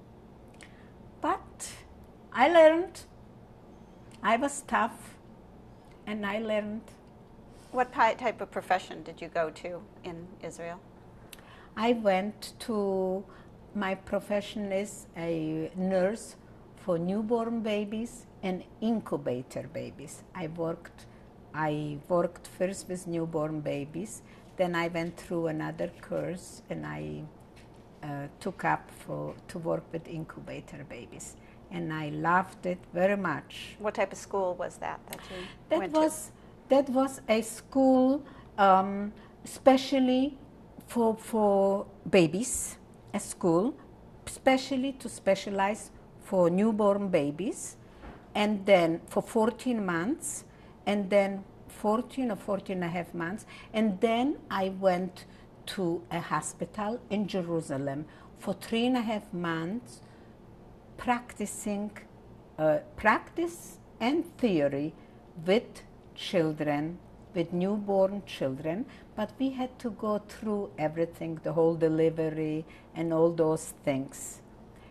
But I learned. I was tough, and I learned. What type of profession did you go to in Israel? I went to, my profession is a nurse for newborn babies and incubator babies. I worked I worked first with newborn babies, then I went through another course and I uh, took up for, to work with incubator babies. And I loved it very much. What type of school was that that you that went was, to? That was a school um, specially for, for babies, a school specially to specialize for newborn babies, and then for fourteen months, and then fourteen or fourteen and a half months, and then I went to a hospital in Jerusalem for three and a half months, practicing uh, practice and theory with children, with newborn children, but we had to go through everything, the whole delivery and all those things.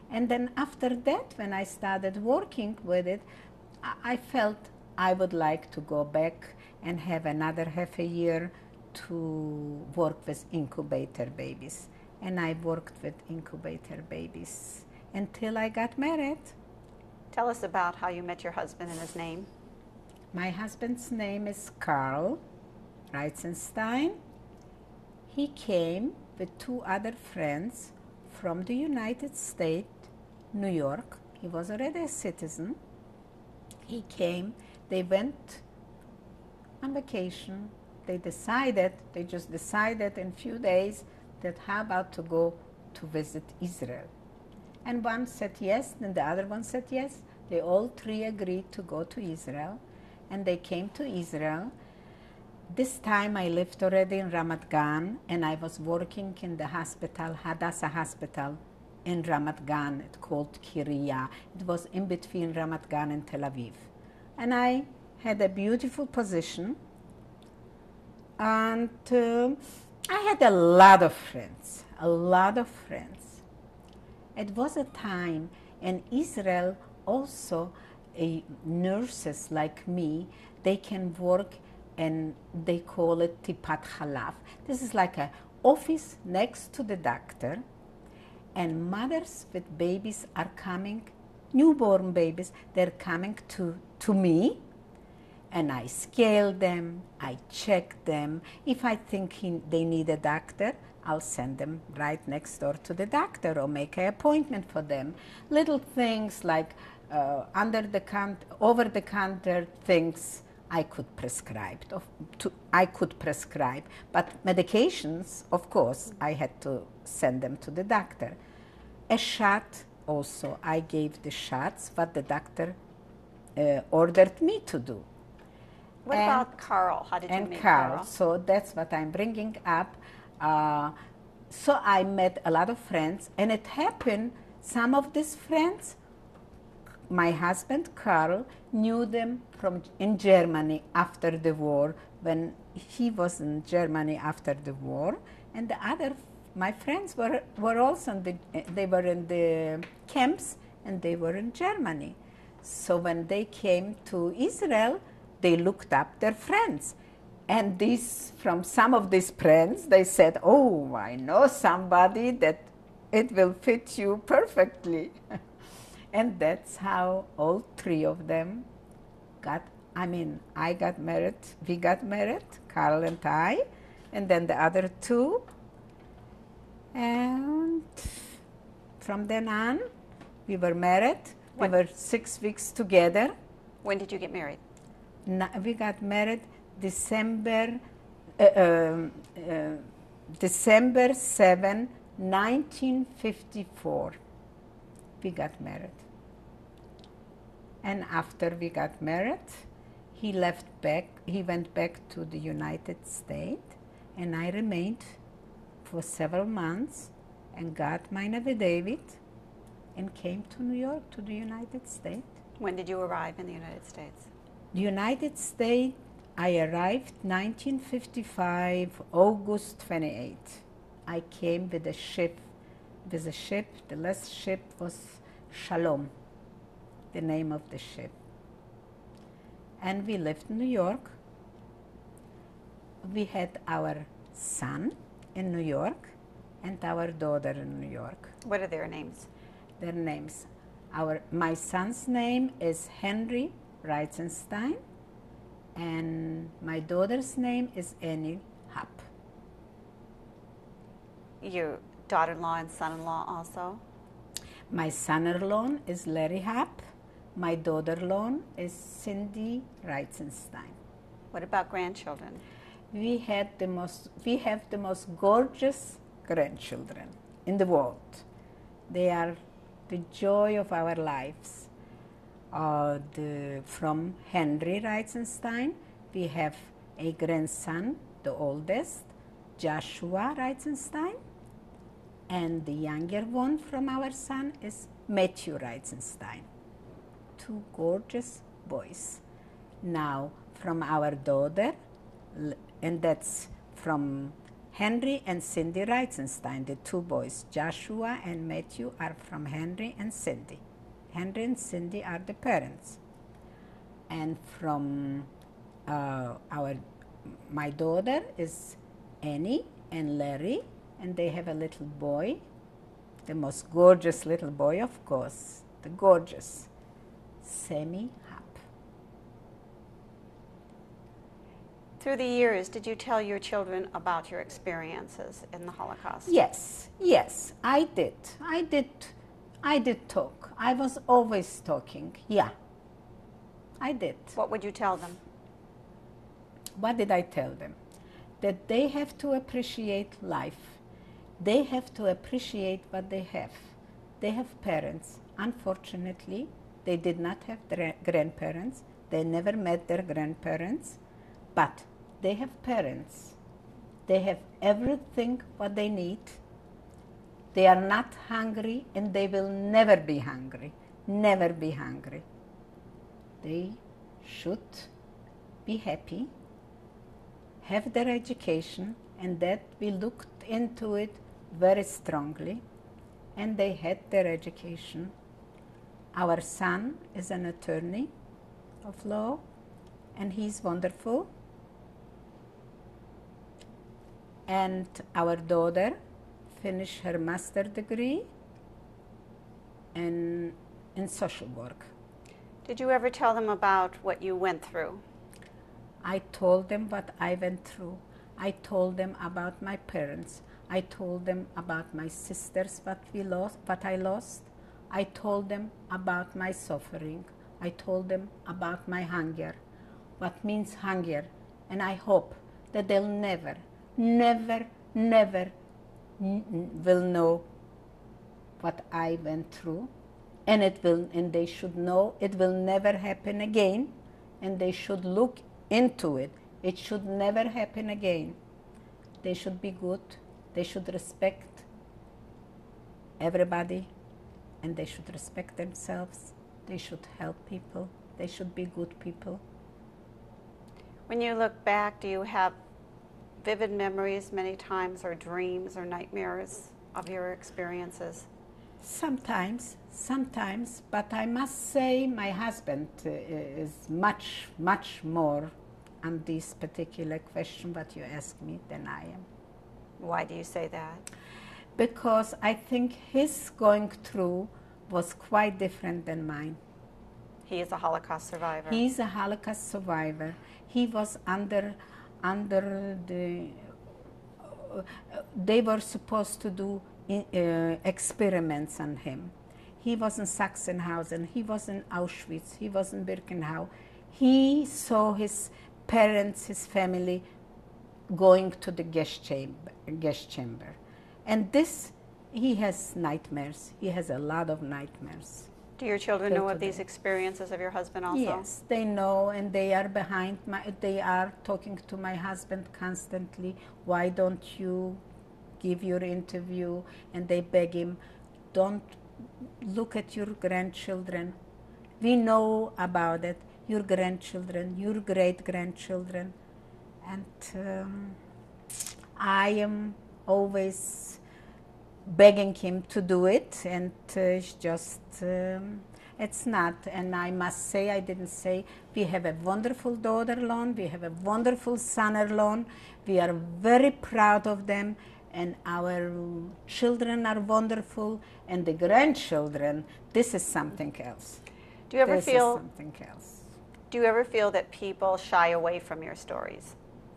And then after that, when I started working with it, I, I felt I would like to go back and have another half a year to work with incubator babies. And I worked with incubator babies until I got married. Tell us about how you met your husband and his name. My husband's name is Carl Reitzenstein. He came with two other friends from the United States, New York. He was already a citizen. He came, they went on vacation. They decided, they just decided in a few days that how about to go to visit Israel. And one said yes, and the other one said yes. They all three agreed to go to Israel, and they came to Israel. This time I lived already in Ramat Gan, and I was working in the hospital, Hadassah Hospital in Ramat Gan. It's called Kiryah. It was in between Ramat Gan and Tel Aviv. And I had a beautiful position, and uh, I had a lot of friends, a lot of friends. It was a time in Israel also, uh, nurses like me, they can work, and they call it tipat halaf. This is like an office next to the doctor, and mothers with babies are coming, newborn babies, they're coming to, to me, and I scale them, I check them. If I think he, they need a doctor, I'll send them right next door to the doctor or make an appointment for them. Little things like uh, under the counter, over the counter things I could prescribe. To, I could prescribe, but medications, of course, I had to send them to the doctor. A shot also, I gave the shots what the doctor uh, ordered me to do. What and, about Carl? How did you and meet Carl? Carl? So that's what I'm bringing up. Uh, so I met a lot of friends, and it happened, some of these friends, my husband Carl knew them from in Germany after the war, when he was in Germany after the war, and the other, my friends were, were also in the, they were in the camps, and they were in Germany. So when they came to Israel, they looked up their friends. And these, from some of these friends, they said, oh, I know somebody that it will fit you perfectly. And that's how all three of them got, I mean, I got married, we got married, Carl and I, and then the other two. And from then on, we were married. What? We were six weeks together. When did you get married? No, we got married December, uh, uh, uh, December seventh, nineteen fifty-four. We got married. And after we got married, he left back, he went back to the United States, and I remained for several months and got my affidavit and came to New York, to the United States. When did you arrive in the United States? The United States, I arrived nineteen fifty-five, August twenty-eighth. I came with a ship, with a ship, the last ship was Shalom, the name of the ship. And we lived in New York. We had our son in New York and our daughter in New York. What are their names? Their names. Our, my son's name is Henry Reitzenstein, and my daughter's name is Annie Happ. Your daughter-in-law and son-in-law also? My son-in-law is Larry Happ. My daughter-in-law is Cindy Reitzenstein. What about grandchildren? We had the most. We have the most gorgeous grandchildren in the world. They are the joy of our lives. Uh, the, from Henry Reitzenstein, we have a grandson, the oldest, Joshua Reitzenstein, and the younger one from our son is Matthew Reitzenstein. Two gorgeous boys. Now, from our daughter, and that's from Henry and Cindy Reitzenstein, the two boys, Joshua and Matthew, are from Henry and Cindy. Henry and Cindy are the parents. And from uh, our, my daughter is Annie and Larry, and they have a little boy, the most gorgeous little boy, of course, the gorgeous Sammy Happ. Through the years, did you tell your children about your experiences in the Holocaust? Yes, yes, I did. I did. I did talk. I was always talking. Yeah, I did. What would you tell them? What did I tell them? That they have to appreciate life. They have to appreciate what they have. They have parents. Unfortunately, they did not have gra- grandparents. They never met their grandparents. But they have parents. They have everything what they need. They are not hungry, and they will never be hungry. Never be hungry. They should be happy, have their education, and that we looked into it very strongly, and they had their education. Our son is an attorney of law, and he's wonderful. And our daughter finished her master's degree in, in social work. Did you ever tell them about what you went through? I told them what I went through. I told them about my parents. I told them about my sisters, what we lost, what I lost. I told them about my suffering. I told them about my hunger, what means hunger. And I hope that they'll never, never, never n- will know what I went through. And it will, and they should know it will never happen again. And they should look into it. It should never happen again. They should be good. They should respect everybody, and they should respect themselves. They should help people. They should be good people. When you look back, do you have vivid memories many times, or dreams or nightmares of your experiences? Sometimes, sometimes, but I must say my husband uh, is much, much more on this particular question what you ask me than I am. Why do you say that? Because I think his going through was quite different than mine. He is a Holocaust survivor. He's a Holocaust survivor. He was under, under the, uh, they were supposed to do in, uh, experiments on him. He was in Sachsenhausen, he was in Auschwitz, he was in Birkenau. He saw his parents, his family going to the gas chamber, gas chamber. And this, he has nightmares. He has a lot of nightmares. Do your children Till know of today. these experiences of your husband also? Yes, they know, and they are behind my, they are talking to my husband constantly. Why don't you give your interview? And they beg him, don't look at your grandchildren. We know about it, your grandchildren, your great-grandchildren. And um, I am always begging him to do it, and uh, it's just, um, it's not. And I must say, I didn't say, we have a wonderful daughter-in-law, we have a wonderful son-in-law, we are very proud of them, and our children are wonderful, and the grandchildren, this is something else. Do you ever this feel, is something else. do you ever feel that people shy away from your stories?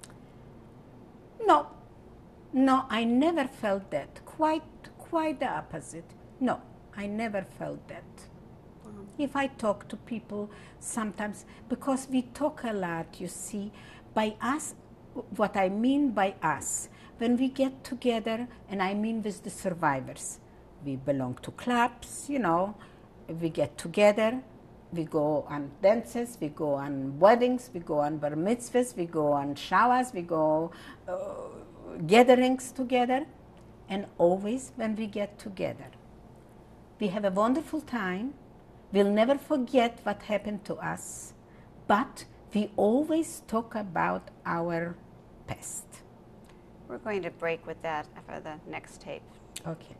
No, no, I never felt that. Quite, quite the opposite. No, I never felt that. Mm-hmm. If I talk to people sometimes, because we talk a lot, you see, by us, what I mean by us, when we get together, and I mean with the survivors, we belong to clubs, you know, we get together, we go on dances, we go on weddings, we go on bar mitzvahs, we go on showers, we go uh, gatherings together. And always when we get together, we have a wonderful time. We'll never forget what happened to us, but we always talk about our past. We're going to break with that for the next tape. Okay.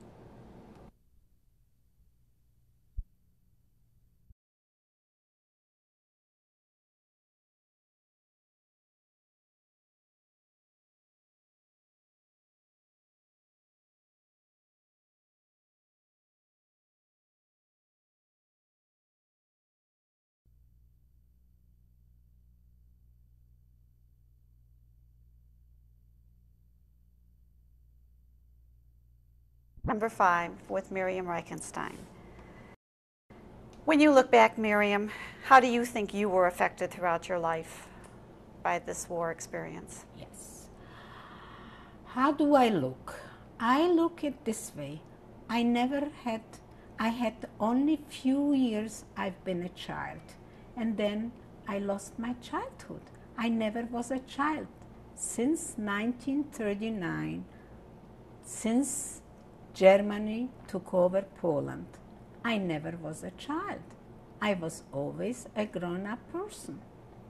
Number five with Miriam Reitzenstein. When you look back, Miriam, how do you think you were affected throughout your life by this war experience? Yes. How do I look? I look it this way. I never had, I had only few years I've been a child. And then I lost my childhood. I never was a child. Since nineteen thirty-nine, since Germany took over Poland, I never was a child. I was always a grown-up person.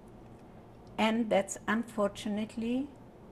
And that's unfortunately,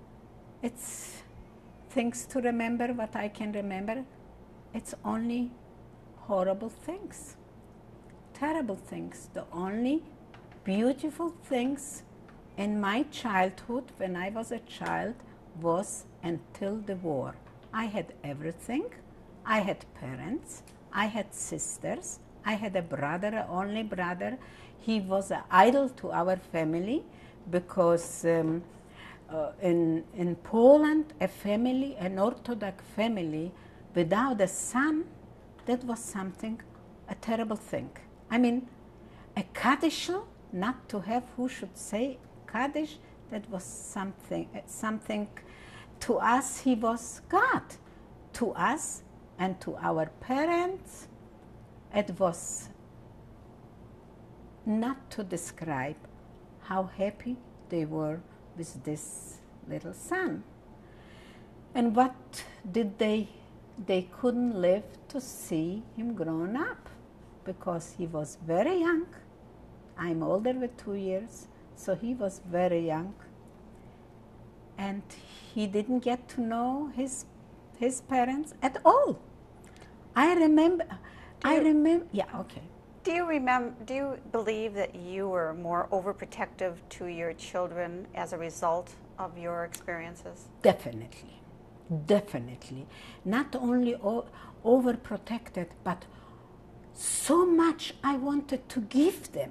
it's things to remember, what I can remember. It's only horrible things, terrible things. The only beautiful things in my childhood, when I was a child, was until the war. I had everything. I had parents. I had sisters. I had a brother, an only brother. He was an idol to our family because um, uh, in, in Poland, a family, an Orthodox family, without a son, that was something, a terrible thing. I mean, a Kaddish, not to have who should say Kaddish, that was something, something. To us, he was God. To us and to our parents, it was not to describe how happy they were with this little son. And what did they, they couldn't live to see him grown up because he was very young. I'm older with two years, so he was very young. And he didn't get to know his his parents at all. I remember, Do I you- remember, yeah, okay. Do you remember, do you believe that you were more overprotective to your children as a result of your experiences? Definitely, definitely. Not only o- overprotected, but so much I wanted to give them.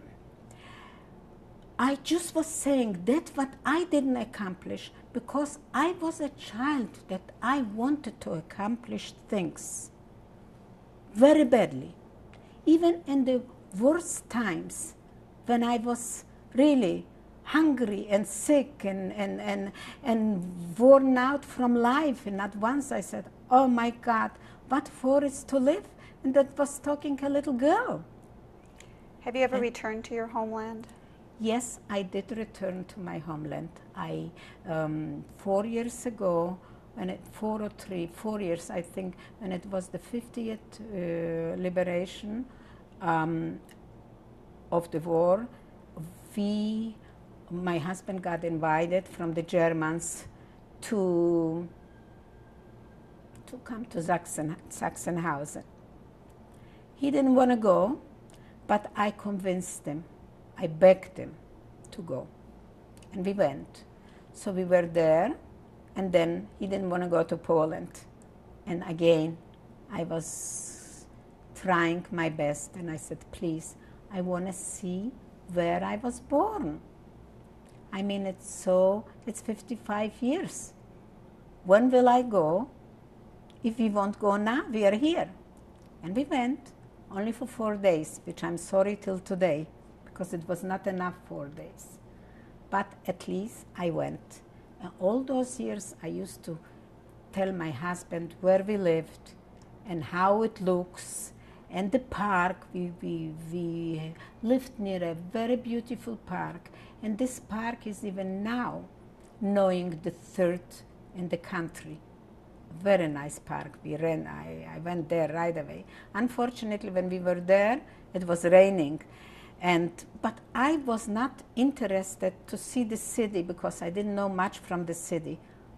I just was saying that what I didn't accomplish because I was a child that I wanted to accomplish things very badly. Even in the worst times when I was really hungry and sick and, and, and, and worn out from life, and not once I said, oh my God, what for is to live? And that was talking a little girl. Have you ever And- returned to your homeland? Yes, I did return to my homeland. I, um, four years ago, when it, four or three, four years I think, when it was the fiftieth uh, liberation um, of the war, we, my husband got invited from the Germans to, to come to Sachsen, Sachsenhausen. He didn't want to go, but I convinced him. I begged him to go, and we went. So we were there, and then he didn't want to go to Poland. And again, I was trying my best, and I said, please, I want to see where I was born. I mean, it's so, it's fifty-five years. When will I go? If we won't go now, we are here. And we went, only for four days, which I'm sorry till today, because it was not enough four days. But at least I went. And all those years I used to tell my husband where we lived and how it looks, and the park. We, we, we lived near a very beautiful park, and this park is even now knowing the third in the country. Very nice park. We ran, I, I went there right away. Unfortunately, when we were there, it was raining. And, but I was not interested to see the city because I didn't know much from the city.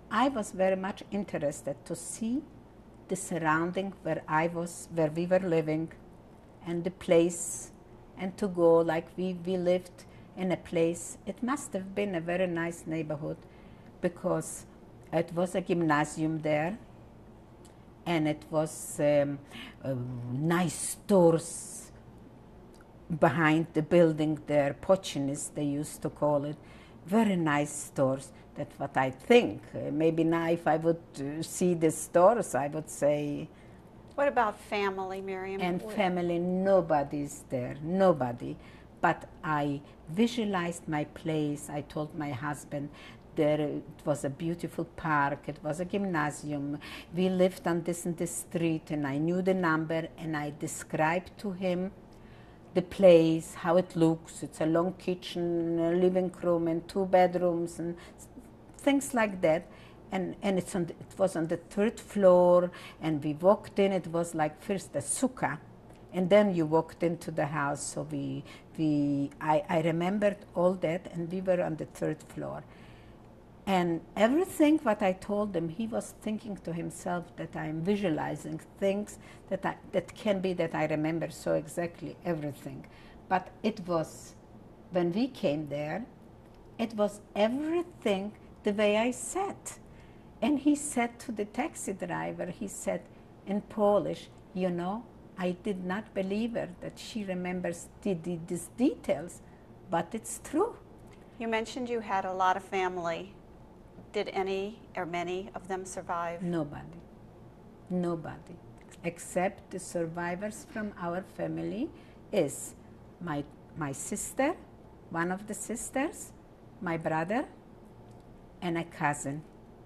I was very much interested to see the surrounding where I was, where we were living, and the place, and to go like we, we lived in a place. It must have been a very nice neighborhood because it was a gymnasium there, and it was um, uh, nice stores behind the building there, Pochinis they used to call it, very nice stores. That's what I think. Uh, maybe now if I would uh, see the stores, I would say. What about family, Miriam? And What- family, nobody's there, nobody. But I visualized my place. I told my husband there it was a beautiful park, it was a gymnasium. We lived on this and this street, and I knew the number, and I described to him the place, how it looks. It's a long kitchen, a living room, and two bedrooms, and things like that. And, and it's on the, it was on the third floor, and we walked in. It was like first a sukkah, and then you walked into the house. So we, we I, I remembered all that, and we were on the third floor. And everything what I told him, he was thinking to himself that I'm visualizing things that, I, that can be that I remember so exactly everything. But it was, when we came there, it was everything the way I said. And he said to the taxi driver, he said in Polish, you know, I did not believe her that she remembers the, the, these details, but it's true. You mentioned you had a lot of family. Did any or many of them survive? Nobody, nobody, except the survivors from our family is my, my sister, one of the sisters, my brother, and a cousin.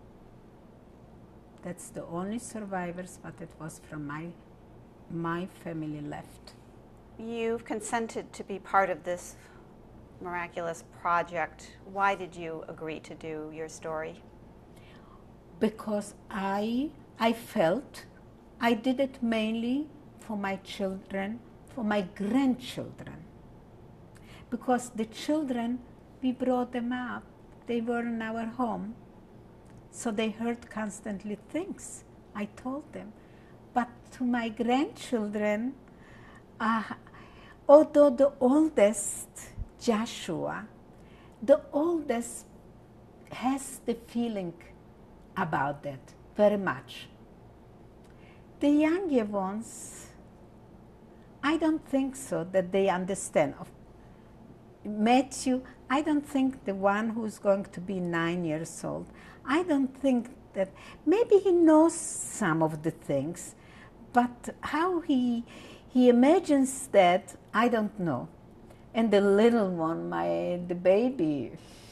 That's the only survivors, but it was from my, my family left. You've consented to be part of this miraculous project. Why did you agree to do your story? Because I, I felt I did it mainly for my children, for my grandchildren. Because the children, we brought them up. They were in our home. So they heard constantly things. I told them. But to my grandchildren, uh, although the oldest, Joshua, the oldest has the feeling about that very much. The younger ones, I don't think so that they understand. Of Matthew, I don't think the one who's going to be nine years old, I don't think that, maybe he knows some of the things, but how he, he imagines that, I don't know. And the little one, my the baby.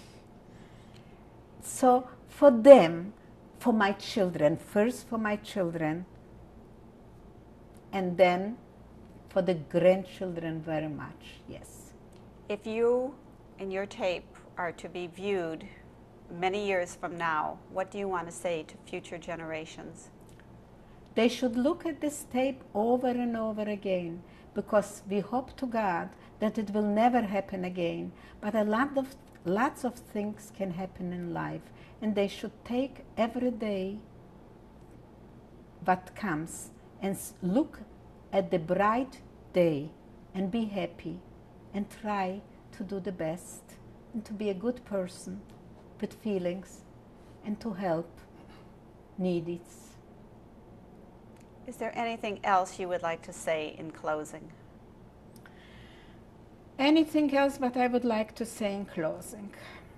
So for them, for my children, first for my children, and then for the grandchildren very much, yes. If you and your tape are to be viewed many years from now, what do you want to say to future generations? They should look at this tape over and over again, because we hope to God that it will never happen again. But a lot of lots of things can happen in life, and they should take every day what comes and look at the bright day and be happy and try to do the best and to be a good person with feelings and to help needies. Is there anything else you would like to say in closing? Anything else but I would like to say in closing?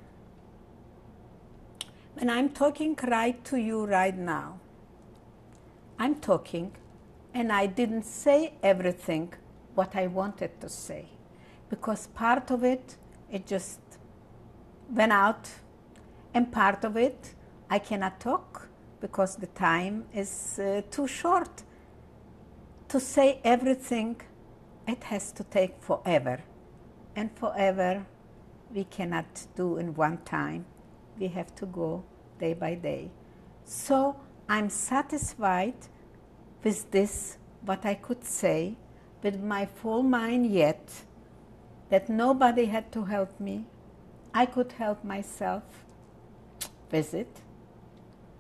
When I'm talking right to you right now, I'm talking and I didn't say everything what I wanted to say, because part of it, it just went out, and part of it, I cannot talk because the time is uh, too short. To say everything, it has to take forever. And forever, we cannot do in one time. We have to go day by day. So I'm satisfied with this, what I could say, with my full mind yet, that nobody had to help me. I could help myself with it.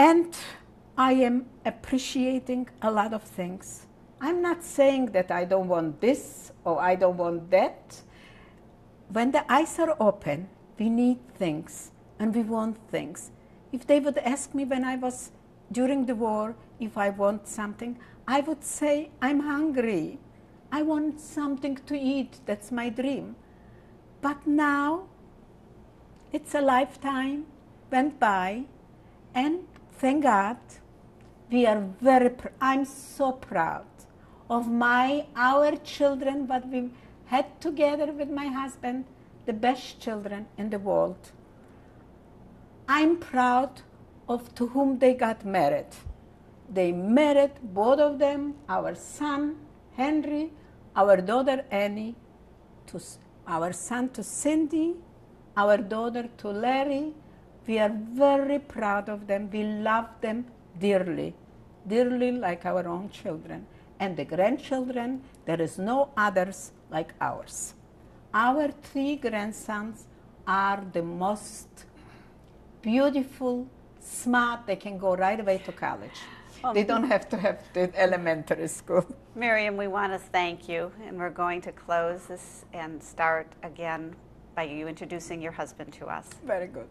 And I am appreciating a lot of things. I'm not saying that I don't want this or I don't want that. When the eyes are open, we need things and we want things. If they would ask me when I was during the war if I want something, I would say, I'm hungry. I want something to eat. That's my dream. But now, it's a lifetime went by, and thank God, we are very, pr- I'm so proud of my, our children, what we had together with my husband, the best children in the world. I'm proud of to whom they got married. They married, both of them, our son, Henry, our daughter, Annie, to our son to Cindy, our daughter to Larry. We are very proud of them. We love them dearly, dearly like our own children. And the grandchildren, there is no others like ours. Our three grandsons are the most beautiful, smart. They can go right away to college. Well, They don't have to have the elementary school. Miriam, we want to thank you, and we're going to close this and start again by you introducing your husband to us. Very good.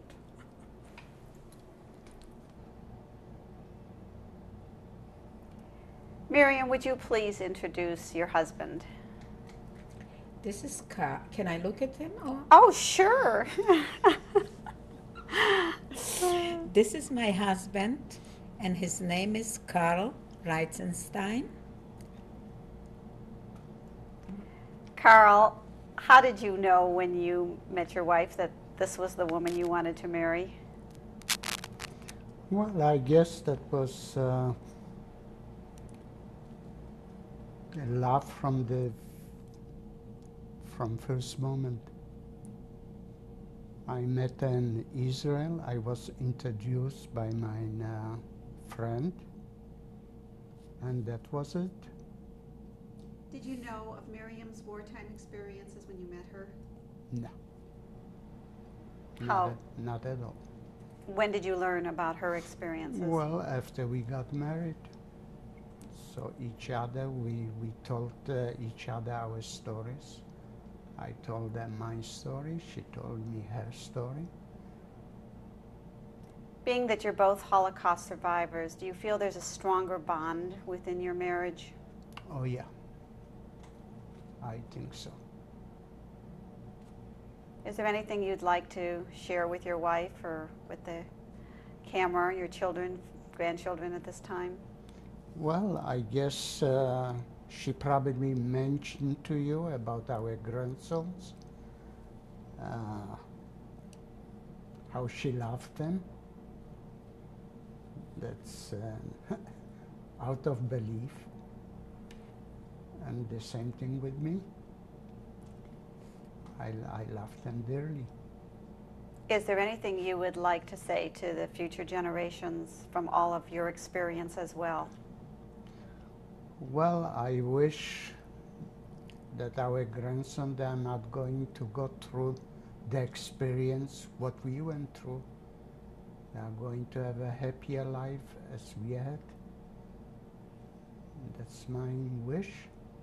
Miriam, would you please introduce your husband? This is Carl. Can I look at him? Or? Oh, sure. This is my husband, and his name is Carl Reitzenstein. Carl, how did you know when you met your wife that this was the woman you wanted to marry? Well, I guess that was uh, a love from the from first moment. I met her in Israel. I was introduced by my uh, friend, and that was it. Did you know of Miriam's wartime experiences when you met her? No. How? Not at, not at all. When did you learn about her experiences? Well, after we got married. So each other, we, we told uh, each other our stories. I told her my story, she told me her story. Being that you're both Holocaust survivors, do you feel there's a stronger bond within your marriage? Oh yeah, I think so. Is there anything you'd like to share with your wife or with the camera, your children, grandchildren at this time? Well, I guess uh, she probably mentioned to you about our grandsons, uh, how she loved them. That's uh, out of belief. And the same thing with me. I, I love them dearly. Is there anything you would like to say to the future generations from all of your experience as well? Well, I wish that our grandsons are not going to go through the experience what we went through. They are going to have a happier life as we had. That's my wish.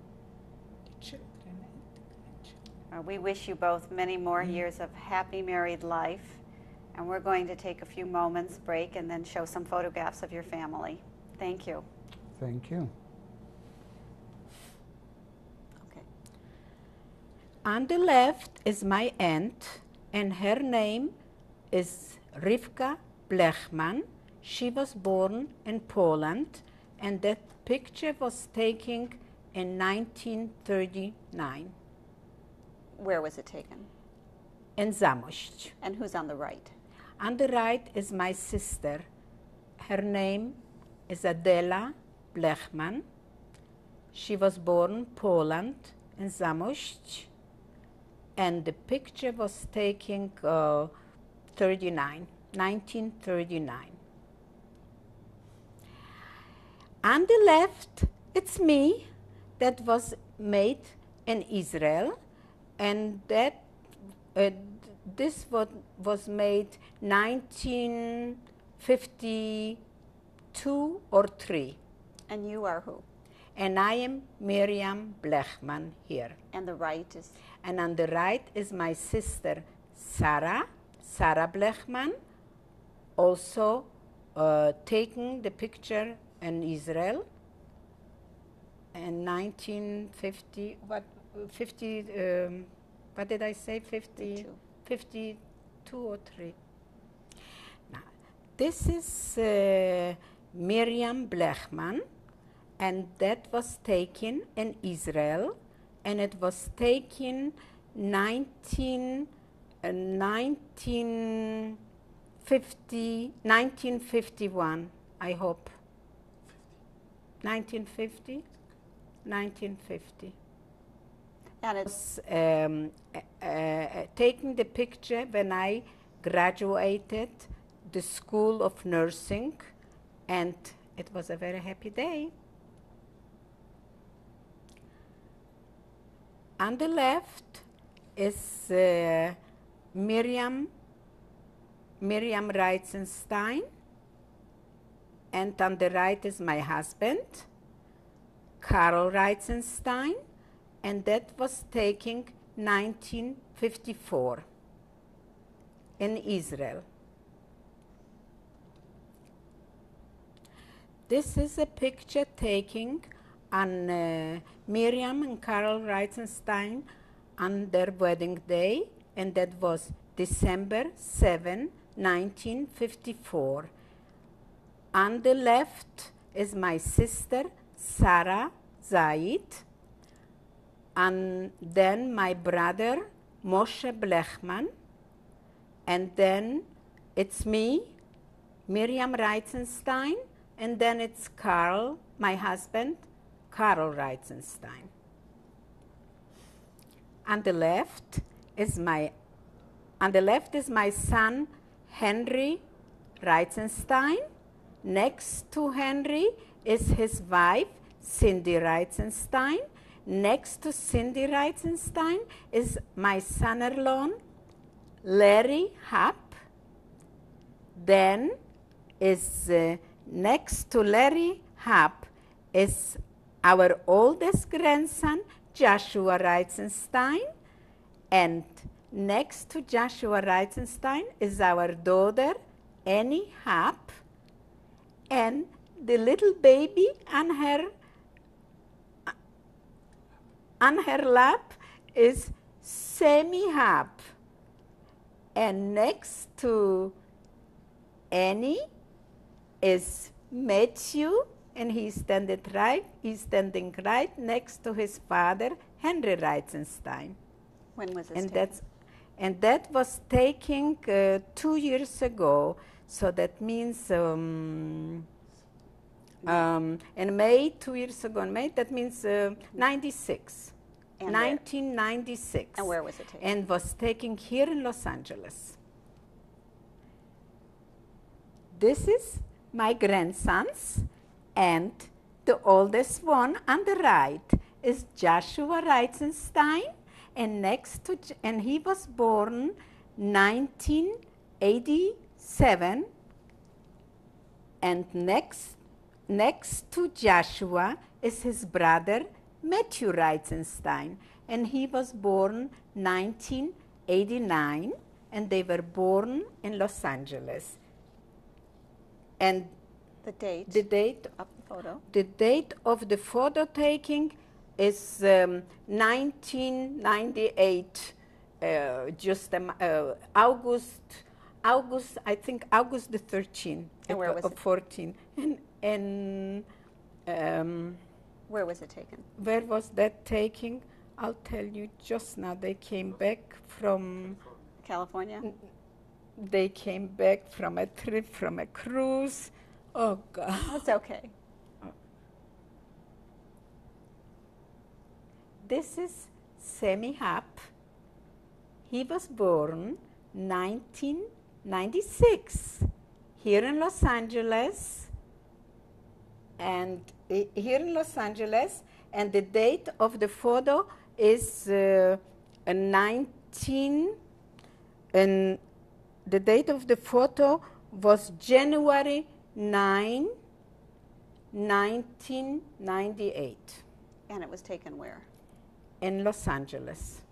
Uh, we wish you both many more mm. years of happy married life, and we're going to take a few moments break and then show some photographs of your family. Thank you. Thank you. Okay. On the left is my aunt, and her name is Rivka Blechman. She was born in Poland, and that picture was taken in nineteen thirty-nine. Where was it taken? In Zamość. And who's on the right? On the right is my sister. Her name is Adela Blechman. She was born in Poland, in Zamość, and the picture was taken uh, thirty-nine, nineteen thirty-nine. On the left, it's me, that was made in Israel, and that uh, this was, was made nineteen fifty, two or three. And you are who? And I am Miriam Blechman here. And the right is? And on the right is my sister, Sarah, Sarah Blechman, also uh, taking the picture in Israel in nineteen fifty, what, fifty, um, what did I say, fifty, fifty-two or three. Now, this is uh, Miriam Blechman, and that was taken in Israel, and it was taken nineteen, uh, nineteen fifty, nineteen fifty-one, I hope. nineteen fifty? nineteen fifty. And it's Um, uh, uh, taking the picture when I graduated the School of Nursing, and it was a very happy day. On the left is uh, Miriam, Miriam Reitzenstein, and on the right is my husband, Carl Reitzenstein, and that was taken nineteen fifty-four in Israel. This is a picture taken on uh, Miriam and Carl Reitzenstein on their wedding day, and that was December seventh, nineteen fifty-four. On the left is my sister, Sarah Zaid, and then my brother, Moshe Blechman, and then it's me, Miriam Reitzenstein, and then it's Carl, my husband, Carl Reitzenstein. On the left is my, on the left is my son, Henry Reitzenstein. Next to Henry is his wife, Cindy Reitzenstein. Next to Cindy Reitzenstein is my son-in-law, Larry Happ. Then is uh, next to Larry Happ is our oldest grandson, Joshua Reitzenstein. And next to Joshua Reitzenstein is our daughter, Annie Happ. And the little baby on her on her lap is Sammy Happ. And next to Annie is Matthew, and he's standing right, he's standing right next to his father, Henry Reitzenstein. when was this And taken? that's and that was taken uh, two years ago. So that means um, um, in May, two years ago in May, that means uh, ninety-six, And where? nineteen ninety-six. And where was it taken? And was taken here in Los Angeles. This is my grandsons, and the oldest one on the right is Joshua Reitzenstein, and next to J- and he was born nineteen eighty-seven, and next next to Joshua is his brother Matthew Reitzenstein, and he was born nineteen eighty-nine, and they were born in Los Angeles. And The date the date of the photo? the date of the photo taking is um, nineteen ninety-eight, uh, just um, uh, August, August, I think August the thirteenth And where was of it? fourteen. And, and um, Where was it taken? where was that taking? I'll tell you just now. They came back from, California? they came back from a trip, from a cruise. Oh, God. That's okay. This is Sammy Happ. He was born nineteen ninety-six here in Los Angeles, and uh, here in Los Angeles, and the date of the photo is uh, uh, nineteen, and the date of the photo was January ninth, nineteen ninety-eight And it was taken where? in Los Angeles.